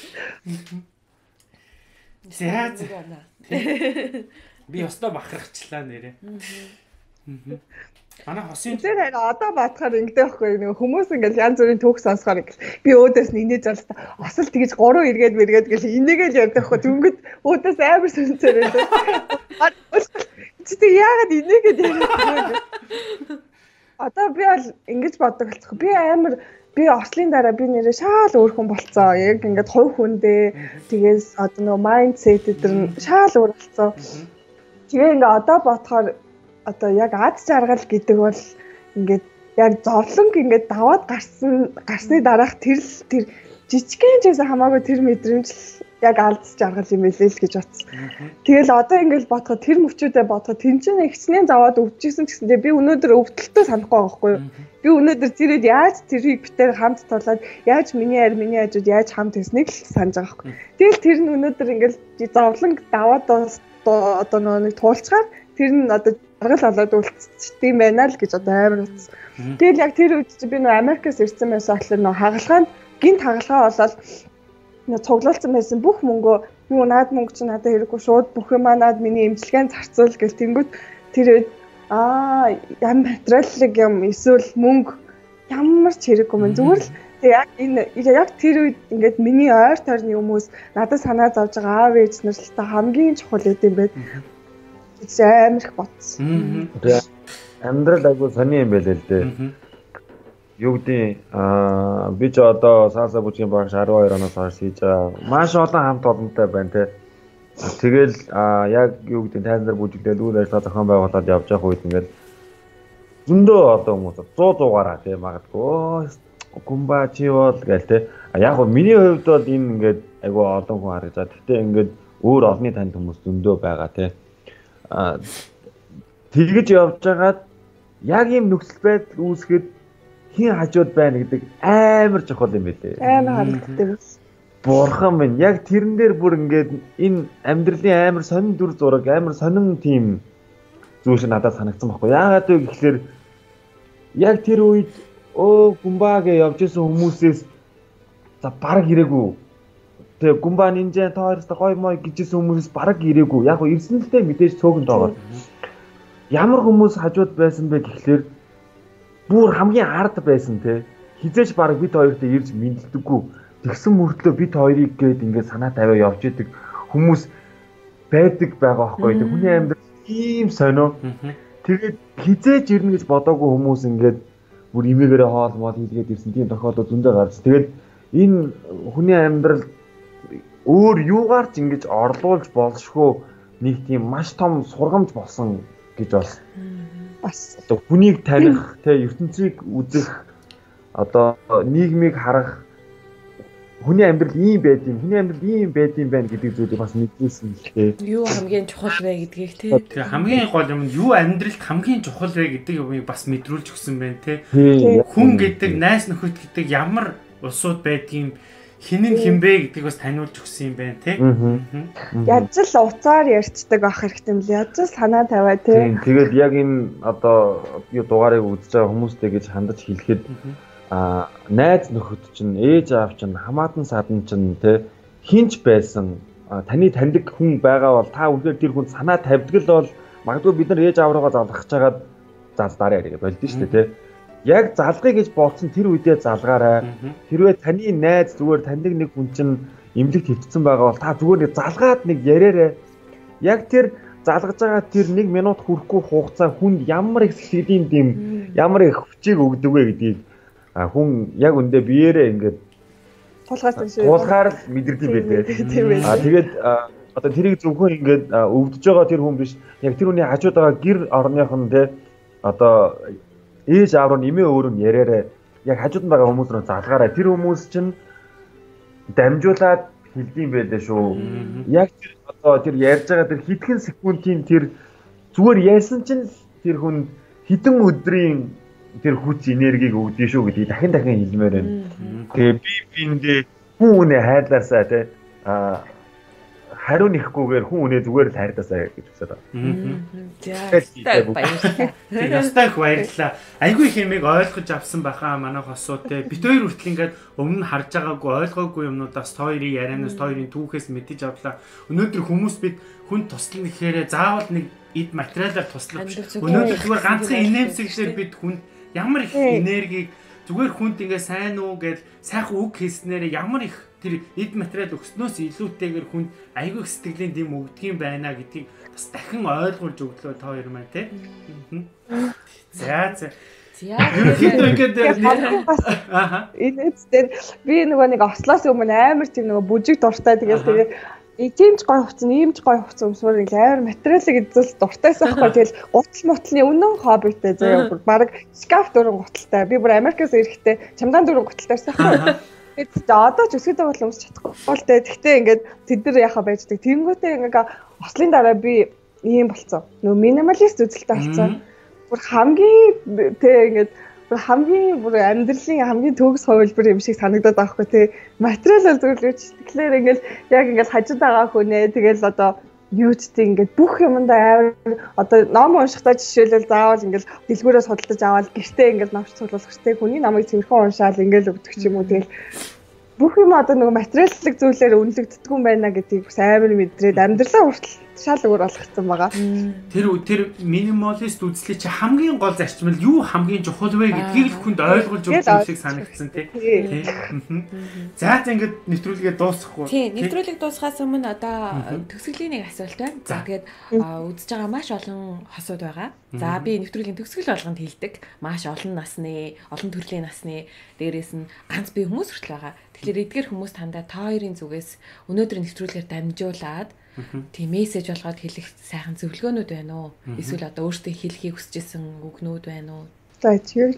[SPEAKER 2] Зяа. Би өстө бахархчлаа нэрээ. Манай хосын
[SPEAKER 4] тэр хараа одоо батахаар ингэдэг байхгүй нэг хүмүүс ингээл янз бүрийн түүх сонсохоор ингээл би өөдөөс нэгнэж залста осол тэгэж гурван эргээд мэргээд гэл энийгээл ярьдаг байхгүй түнгөд өөдөөс амар сүнсээр байдаг. Чи тэг яагаад энийгээд ярьдаг. Одоо би бол ингэж боддог болчих. Би амар би ослын дараа би нэрээ шаал өөр хүн болцоо. Яг ингээд хувь хүндээ тэгээс одоо нөгөө майндсет өдр нь шаал өөр болцоо. Тэгээ ингээ одоо бодохоор одоо яг ад жаргал гэдэг бол ингээд яг зовлонг ингээд даваад гарсан гарсны дараах тэр тэр жижигхэн ч гэсэн хамаагүй тэр мэдрэмж яг алдс жаргал юм элэ л гэж бодсон. Тэгэл одоо ингээд бодоход тэр мөчүүдээ бодоход тэн чинь ихснээ заваад өвчжсэн гэсэндээ би өнөөдөр өвдөлтөө санахгүй байгаа байхгүй юу? Би өнөөдөр тэрийг яаж тэрийг битээр хамт тулаад яаж миний хайр миний хажууд яаж хамт хийснийг л санаж байгаа байхгүй. Тэгэл тэр нь өнөөдөр ингээд зовлонг даваад одоо нэг туулцгаар тэр нь одоо жаргал болоод үлдчихсэн байна л гэж одоо амар утсан. Тэгэл яг тэр үед чи би нөө Америкаас ирсэн байсан болохоор нөө хагалгаанд гинт хагалгаа болоод нөө цуглуулсан байсан бүх мөнгөө юу наад мөнгө чи надад хэрэггүй шууд бүх юм наад миний эмчилгээнд зарцуул гэл тэнгүүд тэр үед аа ям материаллык юм эсвэл мөнгө ямар ч хэрэггүй мэн зүгээр л яг энэ яг тэр үед ингээд миний ойр тойрны хүмүүс надад санаа зовж байгаа аав ээж нар л та хамгийн чухал гэдэм байд. Амар их бодсон.
[SPEAKER 3] Амьдрал айгу сони юм байлээ л дээ. Юу гэдэг аа би ч одоо сааса бүжгийн багш арван хоёр оноос хойш хийж байгаа. Маш олон хамт олонтой байна те. Тэгэл яг юу гэдэг тайлбар бүжигдэл үйл ажиллагаа зохион байгуулалт явж байгаа үед ингээд зөндөө одоо хүмүүс сто зуугаараа те магадгүй гумба чи бол гээл те. Яг гоо миний хувьд бол энэ ингээд айгу олон хүн харж байгаа. Гэхдээ ингээд өөр олонний танд хүмүүс зөндөө байгаа те. Тэгэж явж байгаад яг ийм нөхцөл байдал үүсгэхэд хин хажууд байна гэдэг амар чухал юм байлээ.
[SPEAKER 4] Амар харагддаг.
[SPEAKER 3] Бурхан минь яг тэрэн дээр бүр ингээд энэ амьдралын амар сонин дүр зураг амар сонин тийм зүйл шиг надад санагдсан байхгүй. Яагаад вэ гэхэлэр яг тэр үед өө гумбагээ явж исэн хүмүүсээс за баг ирээгүй. Тэгээ гумба нинжа тоорстой гой мой гэжсэн хүмүүсээс бараг ирээгүй. Яг гоо ирсэн л дээ мэдээж цөөхөн тоогоор. Ямар хүмүүс хажууд байсан бэ гэхлээр бүр хамгийн ард байсан те. Хизээч бараг бид хоёрт ирж мэдлдэггүй. Тэгсэн мөртлөө бид хоёрыг гээд ингээд санаа тавиа явж идэг хүмүүс байдаг байгаа байхгүй. Тэг хүний амьдрал ийм сонио. Тэгээд хизээч ирнэ гэж бодоогүй хүмүүс ингээд бүр имээгээрээ хоол мол хийлгээд ирсэн тийм тохиолдол зөндөө гарч. Тэгээд энэ хүний амьдрал өөр юугаар ч ингэж орлуулж болшгүй нэг тийм маш том сургамж болсон гэж бас бас одоо хүнийг таних те ертөнцийг үзэх одоо нийгмийг харах хүний амьдрал ийм байд юм хүний амьдрал ийм байд юм байна гэдэг зүйлийг бас мэдүүлсэн л те
[SPEAKER 5] юу хамгийн чухал вэ гэдгийг те
[SPEAKER 2] тэгээ хамгийн гол юм юу амьдралд хамгийн чухал вэ гэдэг юмыг бас мэдрүүлж өгсөн байна те хүн гэдэг найс нөхөд гэдэг ямар улсууд байдгийг хинэн хинбэ гэдгийг бас таниулж өгсөн юм байна тий.
[SPEAKER 4] Яаж л уцаар ярьцдаг байх хэрэгтэй юм л яаж л санаа тавиа тий.
[SPEAKER 3] Тэгээд яг энэ одоо юу дугаарыг үзэж байгаа хүмүүстэй гэж хандаж хэлэхэд а найз нөхөд чинь ээж аав чинь хамаатан садан чинь тий хинч байсан таны таньдаг хүн байгаа бол та үнээр тэр хүн санаа тавьдаг л бол магадгүй бид нар ээж аав руугаа залгах чагаад залдараа яриа болд нь шүү дээ тий. Яг залгая гэж бодсон тэр үедээ залгаарай. Хэрвээ таны найз зүгээр таньдаг нэг хүн чинь эмнэлэгт хэвтсэн байгаа бол та зүгээр нэг залгаад нэг яриарай. Яг тэр залгаж байгаа тэр нэг минут хүрэхгүй хугацаа хүнд ямар их сэтгэлийн дэм, ямар их хүчийг өгдөг вэ гэдгийг хүн яг үндэ биеэрээ ингээд
[SPEAKER 4] тулгаас
[SPEAKER 3] шүү. Тулгаар л мэдэрдэг байлээ. Аа тэгээд одоо тэрийг зөвхөн ингээд өвдөж байгаа тэр хүн биш. Яг тэр хүний хажууд байгаа гэр орных нь те одоо ээж аав руу нэмээ өөр нь яриараа яг хажууд нь байгаа хүмүүс рүү залгаарай. Тэр хүмүүс чинь дамжуулаад хэлдэм байлээ шүү. Яг тэр одоо тэр ярьж байгаа тэр хитгэн секундын тэр зүгээр яасан чинь тэр хүн хідэн өдрийн тэр хүч энергийг өгдөө шүү гэдгийг дахин дахин хэлмээр байна. Тэгээ би биэндээ хүн үнэ хайрлаасаа те а хариу нэхгүйгээр хүн үнэ зүгээр л хайрдаасаа гэж үзээд
[SPEAKER 5] байна.
[SPEAKER 2] Ястай их баярлалаа. Айгүй хэмээг ойлгож авсан байхаа манай хосуу те. Бид хоёр хүртэл ингээд өмнө харж байгаагүй ойлгоогүй юмнуудаас хоёрын ярианаас хоёрын түүхээс мэдэж авлаа. Өнөөдөр хүмүүс бид хүн туслах гэхээр заавал нэг эд материалаар туслах биш. Өнөөдөр зүгээр ганцхан инээмсэглэлээр бид хүн ямар их энергийг зүгээр хүнд ингээ сайн уу гэж сайхан үг хэлснээр ямар их тэр эд материал өгснөөс илүүтэйгээр хүнд айгүй сэтгэлийн дэм өгдөг юм байна гэдгийг бас дахин ойлгуулж өглөө та хоёр маань тий. За за.
[SPEAKER 5] За.
[SPEAKER 2] Аха.
[SPEAKER 4] Энэ эцээр би нөгөө нэг ослоос өмнө амар тийм нөгөө бүжиг дуртай тэгэл тэгээ иймч гой хувцсан, иймч гой хувцсан өмсмөр ингээл амар материалыг эзэлж дуртайсан байхгүй тэгэл гутал мутлын үнэн хоббитэй заяа бүр баг шкаф дөрөн гуталтай. Би бүр Америкаас ирэхдээ чамдаан дөрөн гуталтайсан байхгүй. Тэгээд одоо ч өсгөдөө бол өмсч чадахгүй л дээ. Тэгтээ ингээд тэд нар яхаа байждаг. Тэнгүүтээ ингээд ослын дараа би ийм болцсон. Нөгөө минималист үзэлтэй болцсон. Бүр хамгийн тэг ингээд хамгийн бүр амьдралын хамгийн төгс хувилбар юм шиг санагдаад байгаа хгүй тий. Материал бол зүгээр л тэгэхээр ингээд яг ингээд хажууд байгаа хүнээ тэгэл одоо юу ч тийм ингээд бүх юмдаа амар одоо ном уншихтаа жишээлбэл заавал ингээд дэлгүүрээ судалдаж аваад гэртээ ингээд номч цуглуулах хэрэгтэй хүний намайг цэвэрхэн уншаал ингээд өгдөг ч юм уу тэгэл бүх юм одоо нөгөө материаллык зүйлээр үнэлэгддэг юм байна гэдгийг бас амар мэдрээд амьдралаа хүртэл шал өөр болгоцсон байгаа.
[SPEAKER 2] Тэр тэр минималист үзлээ чи хамгийн гол зарчмал юу хамгийн чухал вэ гэдгийг л хүнд ойлгуулж өгсөн шиг санагдсан тий. За за ингээд нэвтрүүлгээ дуусгахгүй.
[SPEAKER 5] Тий, нэвтрүүлэг дуусгахаас өмнө одоо төгсгөлийн нэг асуулт байна. За тэгээд үзэж байгаа маш олон хосууд байгаа. За би нэвтрүүлгийн төгсгөл болгонд хэлдэг. Маш олон насны, олон төрлийн насны дээрээс нь ганц бие хүмүүс хүртэл байгаа. Тэгэхээр эдгээр хүмүүс тандаа та хоёрын зүгээс өнөөдрийн нэвтрүүлгээр дамжуулаад тийм мессеж болгоод хэлэх сайхан зөвлөгөөнүүд байна уу? Эсвэл одоо өөртөө хэлхийг хүсэжсэн үгнүүд байна уу?
[SPEAKER 4] За чи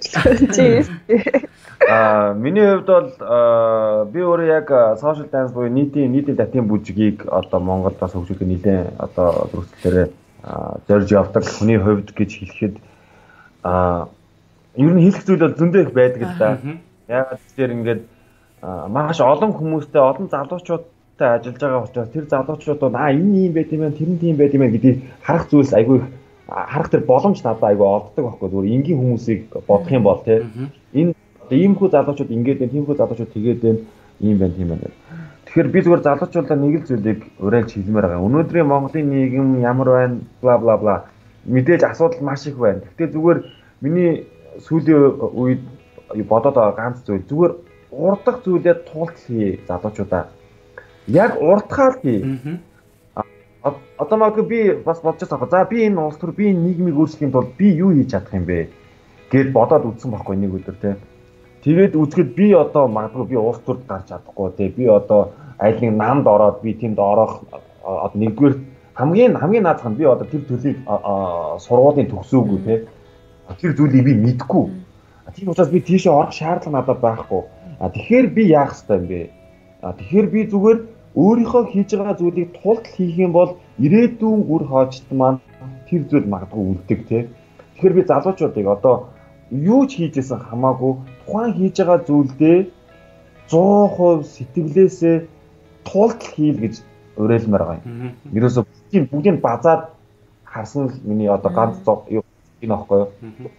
[SPEAKER 3] Аа миний хувьд бол би өөрөө яг social dance буюу нийтийн нийтийн татын бүжгийг одоо Монголд бас хөгжүүлэх нэлээд одоо зурцлаараа зорж явдаг хүний хувьд гэж хэлэхэд аа ер нь хэлэх зүйл бол зөндөө их байдаг л да. Яг тэгэхээр ингээд маш олон хүмүүстэй олон залуучууд ажиллаж байгаа учраас тэр залуучуудад аа энэ юм байт юм байна, тэр нь тийм байт юм байна гэдгийг харах зүйлс айгүй харах тэр боломж надад айгүй олддог байхгүй зүгээр энгийн хүмүүсийг бодох юм бол тий энэ ийм хүү залуучууд ингээд байна, тийм хүү залуучууд тэгээд байна, ийм байна, тийм байна. Тэгэхээр би зүгээр залуучуудаа нэг л зүйлийг уриалж хэлмээр байгаа. Өнөөдрийн Монголын нийгэм ямар байна, бла бла бла мэдээж асуудал маш их байна. Гэхдээ зүгээр миний сүүлийн үед бодоод байгаа ганц зүйл зүгээр урдах зүйлээ туулт хий залуучуудаа. Яг урдхаар хий. Одоо магадгүй би бас бодож байгаа. За би энэ улс төр би энэ нийгмийг өөрчлөхийн тулд би юу хийж чадах юм бэ гэд бодоод үзсэн байхгүй нэг өдөр те. Тэгээд үзэхэд би одоо магадгүй би улс төрд гарч чадахгүй те. Би одоо аль нэг намд ороод би тэнд орох одоо нэгдүгээр хамгийн хамгийн наадах нь би одоо тэр төлийг сургуулийн төгсөөгүй те. Тэр зүйлийг би мэдэхгүй. Тийм учраас би тийшээ орох шаардлага надад байхгүй. А тэгэхээр би яах ёстой юм бэ? А тэгэхээр би зүгээр өөрийнхөө хийж байгаа зүйлийг тулд хийх юм бол ирээдүйн үр хоочт маань тэр зүйл магадгүй үлддэг тий. Тэгэхээр би залуучуудыг одоо юу ч хийжсэн хамаагүй тухайн хийж байгаа зүйлдээ сая процент сэтгэлээсээ туултал хийл гэж уриалмаар байгаа юм. Ерөөсө бүгдийг бүгдийг базаад харсан л миний одоо ганц юу энэ аахгүй юу.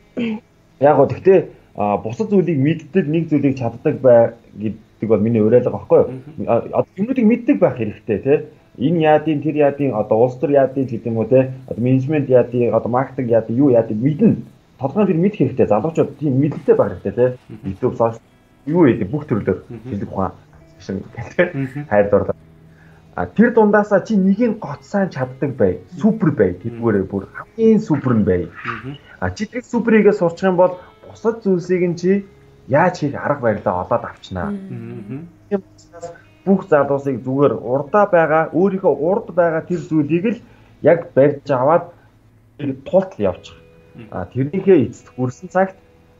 [SPEAKER 3] Яг гоо тэгтээ бусад зүйлийг мэддэг нэг зүйлийг чаддаг бай гэдэг бол миний уриалга байхгүй юу. Одоо юмнуудыг мэддэг байх хэрэгтэй тий. Энэ яадын тэр яадын одоо улс төр яадын гэдэг юм уу тий. Одоо менежмент яадын одоо маркетинг яадын юу яадын мэднэ. Тодорхой тэр мэдэх хэрэгтэй. Залуучууд тийм мэдлэлтэй байх хэрэгтэй тий. YouTube сошиал юу гэдэг бүх төрлөөр хэлдэг ухаан шиг тий. Хайр дурлаа. А тэр дундаасаа чи нэгийг гоцсаан чаддаг бай. Супер бай. Тэрүүгээрээ бүр хамгийн супер нь бай. А чи тэр суперийгээ сурчих юм бол бусад зүйлсийг нь чи яаж хийх арга барилаа олоод авчнаа. Тийм учраас бүх залуусыг зүгээр урдаа байгаа, өөрийнхөө урд байгаа тэр зүйлийг л яг барьж аваад тултал явуучих. А тэрнийхээ эцэст хүрсэн цагт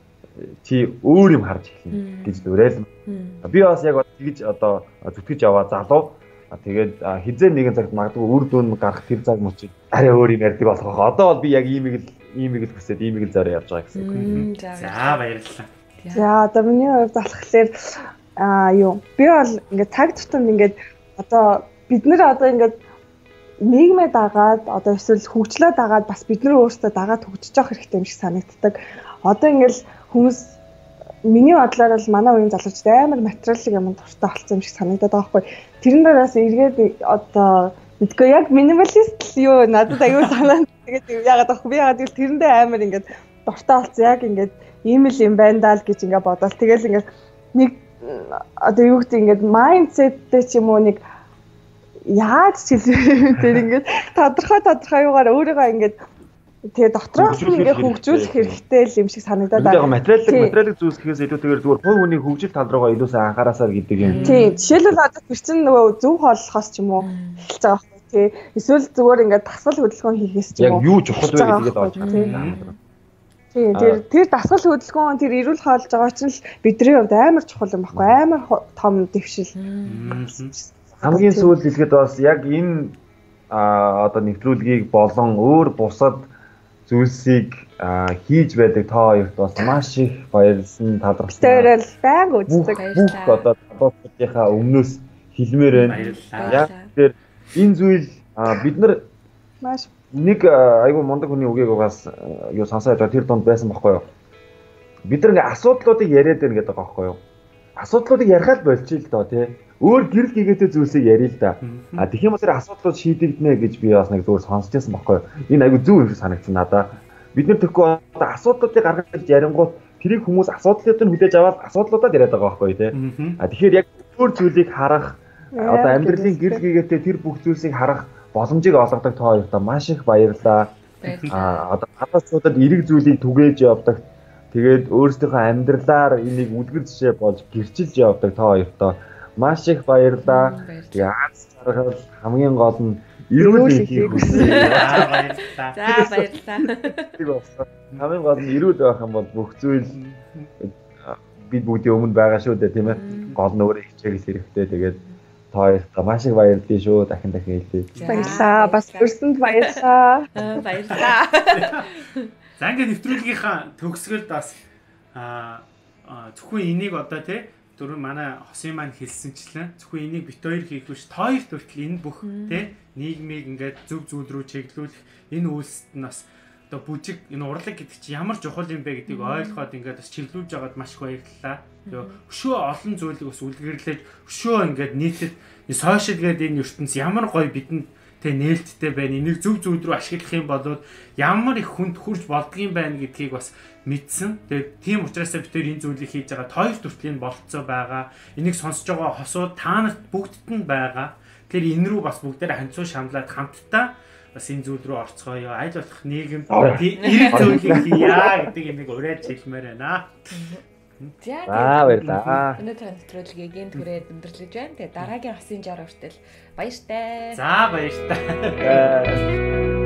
[SPEAKER 3] чи өөр юм харж эхэлнэ гэж уриална. Би бас яг тэгж одоо зүтгэж яваа залуу. Тэгээд хизээ нэгэн цагт магадгүй үр дүн гарах тэр цаг мөчид арай өөр юм ярьдаг болох. Одоо бол би яг иймийг л иймийг л хүсээд иймийг л зорио явж байгаа гэсэн.
[SPEAKER 2] За баярлалаа.
[SPEAKER 4] За одоо миний хувьд болохоор аа юу би бол ингээд цаг тутамд ингээд одоо бид нэр одоо ингээд нийгмээ дагаад одоо эсвэл хөгжлөө дагаад бас бид нар өөрсдөө дагаад хөгжиж явах хэрэгтэй юм шиг санагддаг. Одоо ингээд хүмүүс миний бодлоор бол манай үеийн залуучууд амар материалын юмд дуртай болсон юм шиг санагдаад байгаа байхгүй. Тэрэн дээрээс эргээд одоо мэдгүй яг минималист юу надад аюу санаа. Тэгээд ягаад авах би ягаад тэрэндээ амар ингээд дуртай болсон яг ингээд ийм л юм байна даа л гэж ингээд бодоод тэгэл ингээд нэг одоо юу гэдэг ингээд майндсеттэй ч юм уу нэг яаж чилээ тэр ингээд тодорхой тодорхой юугаар өөрийгөө ингээд тэгээ дотроос нь ингээд хөгжүүлэх хэрэгтэй л юм шиг санагдаад байна.
[SPEAKER 3] Яг материалын материалыг зүйлсэхээс илүүтэйгээр зүгээр хувь хүний хөгжил тал руугаа илүү сайн анхаараасаа гэдэг юм.
[SPEAKER 4] Тийм. Жишээлбэл одоо тэр чинь нөгөө зөв хооллохоос ч юм уу эхэлж байгаа байхгүй тий. Эсвэл зүгээр ингээд дасгал хөдөлгөөн хийхээс ч юм уу.
[SPEAKER 3] Яг юу чухал вэ гэдгээд олж байгаа.
[SPEAKER 4] Тийм. Тэр тэр дасгал хөдөлгөөн тэр эрүүл хоолж байгаа чинь л бидний хувьд амар чухал юм байхгүй. Амар том дэвшил.
[SPEAKER 3] Хамгийн сүүлд хэлэхэд бас яг энэ а одоо нэвтрүүлгийг болон өөр бусад зүйлсийг хийж байдаг та хоёрт бас маш их баярлсан талархсан.
[SPEAKER 4] Тэр л байг үздэг.
[SPEAKER 3] Бүх одоо талбартынхаа өмнөөс хэлмээр байна. Яг тэр энэ зүйл бид нар
[SPEAKER 4] маш
[SPEAKER 3] нэг айгүй мундаг хүний үгийг угаас юу сонсоод байгаа тэр донд байсан байхгүй юу? Бид нар ингээ асуудлуудыг яриад байна гэдэг байгаа байхгүй юу? Асуудлуудыг ярихад болчих л доо тий. Өөр гэрэл гээгээтэй зүйлсийг ярил л да. А тэгэх юм бол тэр асуудлууд шийдэгдэнэ гэж би бас нэг зүгээр сонсч байсан байхгүй юу? Энэ айгүй зөв юм шиг санагдсан надаа. Бид нар тэгэхгүй одоо асуудлуудыг гаргаж ярингууд тэрийг хүмүүс асуудлуудыг хүлээж аваад асуудлуудад яриад байгаа байхгүй юу тий. А тэгэхээр яг өөр зүйлийг харах одоо амьдралын гэрэл гээгээтэй тэр бүх зүйлсийг харах боломжийг олгодог та хоёртаа маш их баярлалаа. А одоо гадаадчуудад эрэг зүйлийг түгээж явдаг. Тэгээд өөрсдийнхөө амьдралаар энийг үлгэр жишээ болж гэрчилж явдаг та хоёртаа маш их баярлалаа. Тэгээд аз жаргал хамгийн гол нь эрүүл хийх хүсье.
[SPEAKER 2] За баярлалаа.
[SPEAKER 5] За баярлалаа.
[SPEAKER 3] Хамгийн гол нь эрүүл байх юм бол бүх зүйл бид бүгдийн өмнө байгаа шүү дээ тийм ээ. Гол нь өөрөө хичээх хэрэгтэй. Тэгээд та хоёртаа маш их баярлалаа шүү. Дахин дахин хэлье.
[SPEAKER 4] Баярлалаа. Бас өрсөнд баярлалаа.
[SPEAKER 5] Баярлалаа.
[SPEAKER 2] За ингээд нэвтрүүлгийнхаа төгсгөлд бас аа зөвхөн энийг одоо тий дөрөв манай хосын маань хэлсэнчлэн зөвхөн энийг бит хоёр хийх биш та хоёрт хүртэл энэ бүх тий нийгмийг ингээд зөв зүйл рүү чиглүүлэх энэ үйлсэд нь бас одоо бүжиг энэ урлаг гэдэг чинь ямар чухал юм бэ гэдгийг ойлгоод ингээд бас чиглүүлж байгаад маш их баярлалаа. Тэгээ өшөө олон зүйлийг бас үлгэрлэж өшөө ингээд нийтэд энэ сошиал гэдэг энэ ертөнц ямар гоё бидэнд тэ нээлттэй байна. Энийг зөв зүйл рүү ашиглах юм бол ямар их хүнд хүрч болдгийм байна гэдгийг бас мэдсэн. Тэгээд тийм учраас бид энэ зүйлийг хийж байгаа. Хоёр төрлийн болцоо байгаа. Энийг сонсож байгаа хосууд та нарт бүгдд нь байгаа. Тэр энэ рүү бас бүгдээр ханцуу шамлаад хамтдаа бас энэ зүйл рүү орцгоё. Аль болох нийгэм эрэг зүйлийг хийя гэдэг энийг урайж хэлмээр байна.
[SPEAKER 3] За баярлалаа.
[SPEAKER 5] Өнөөдөр нэвтрүүлгийг энд хүрээд өндөрлөж байна. Тэгээ дараагийн хосын жар хүртэл баяртай.
[SPEAKER 2] За баяртай.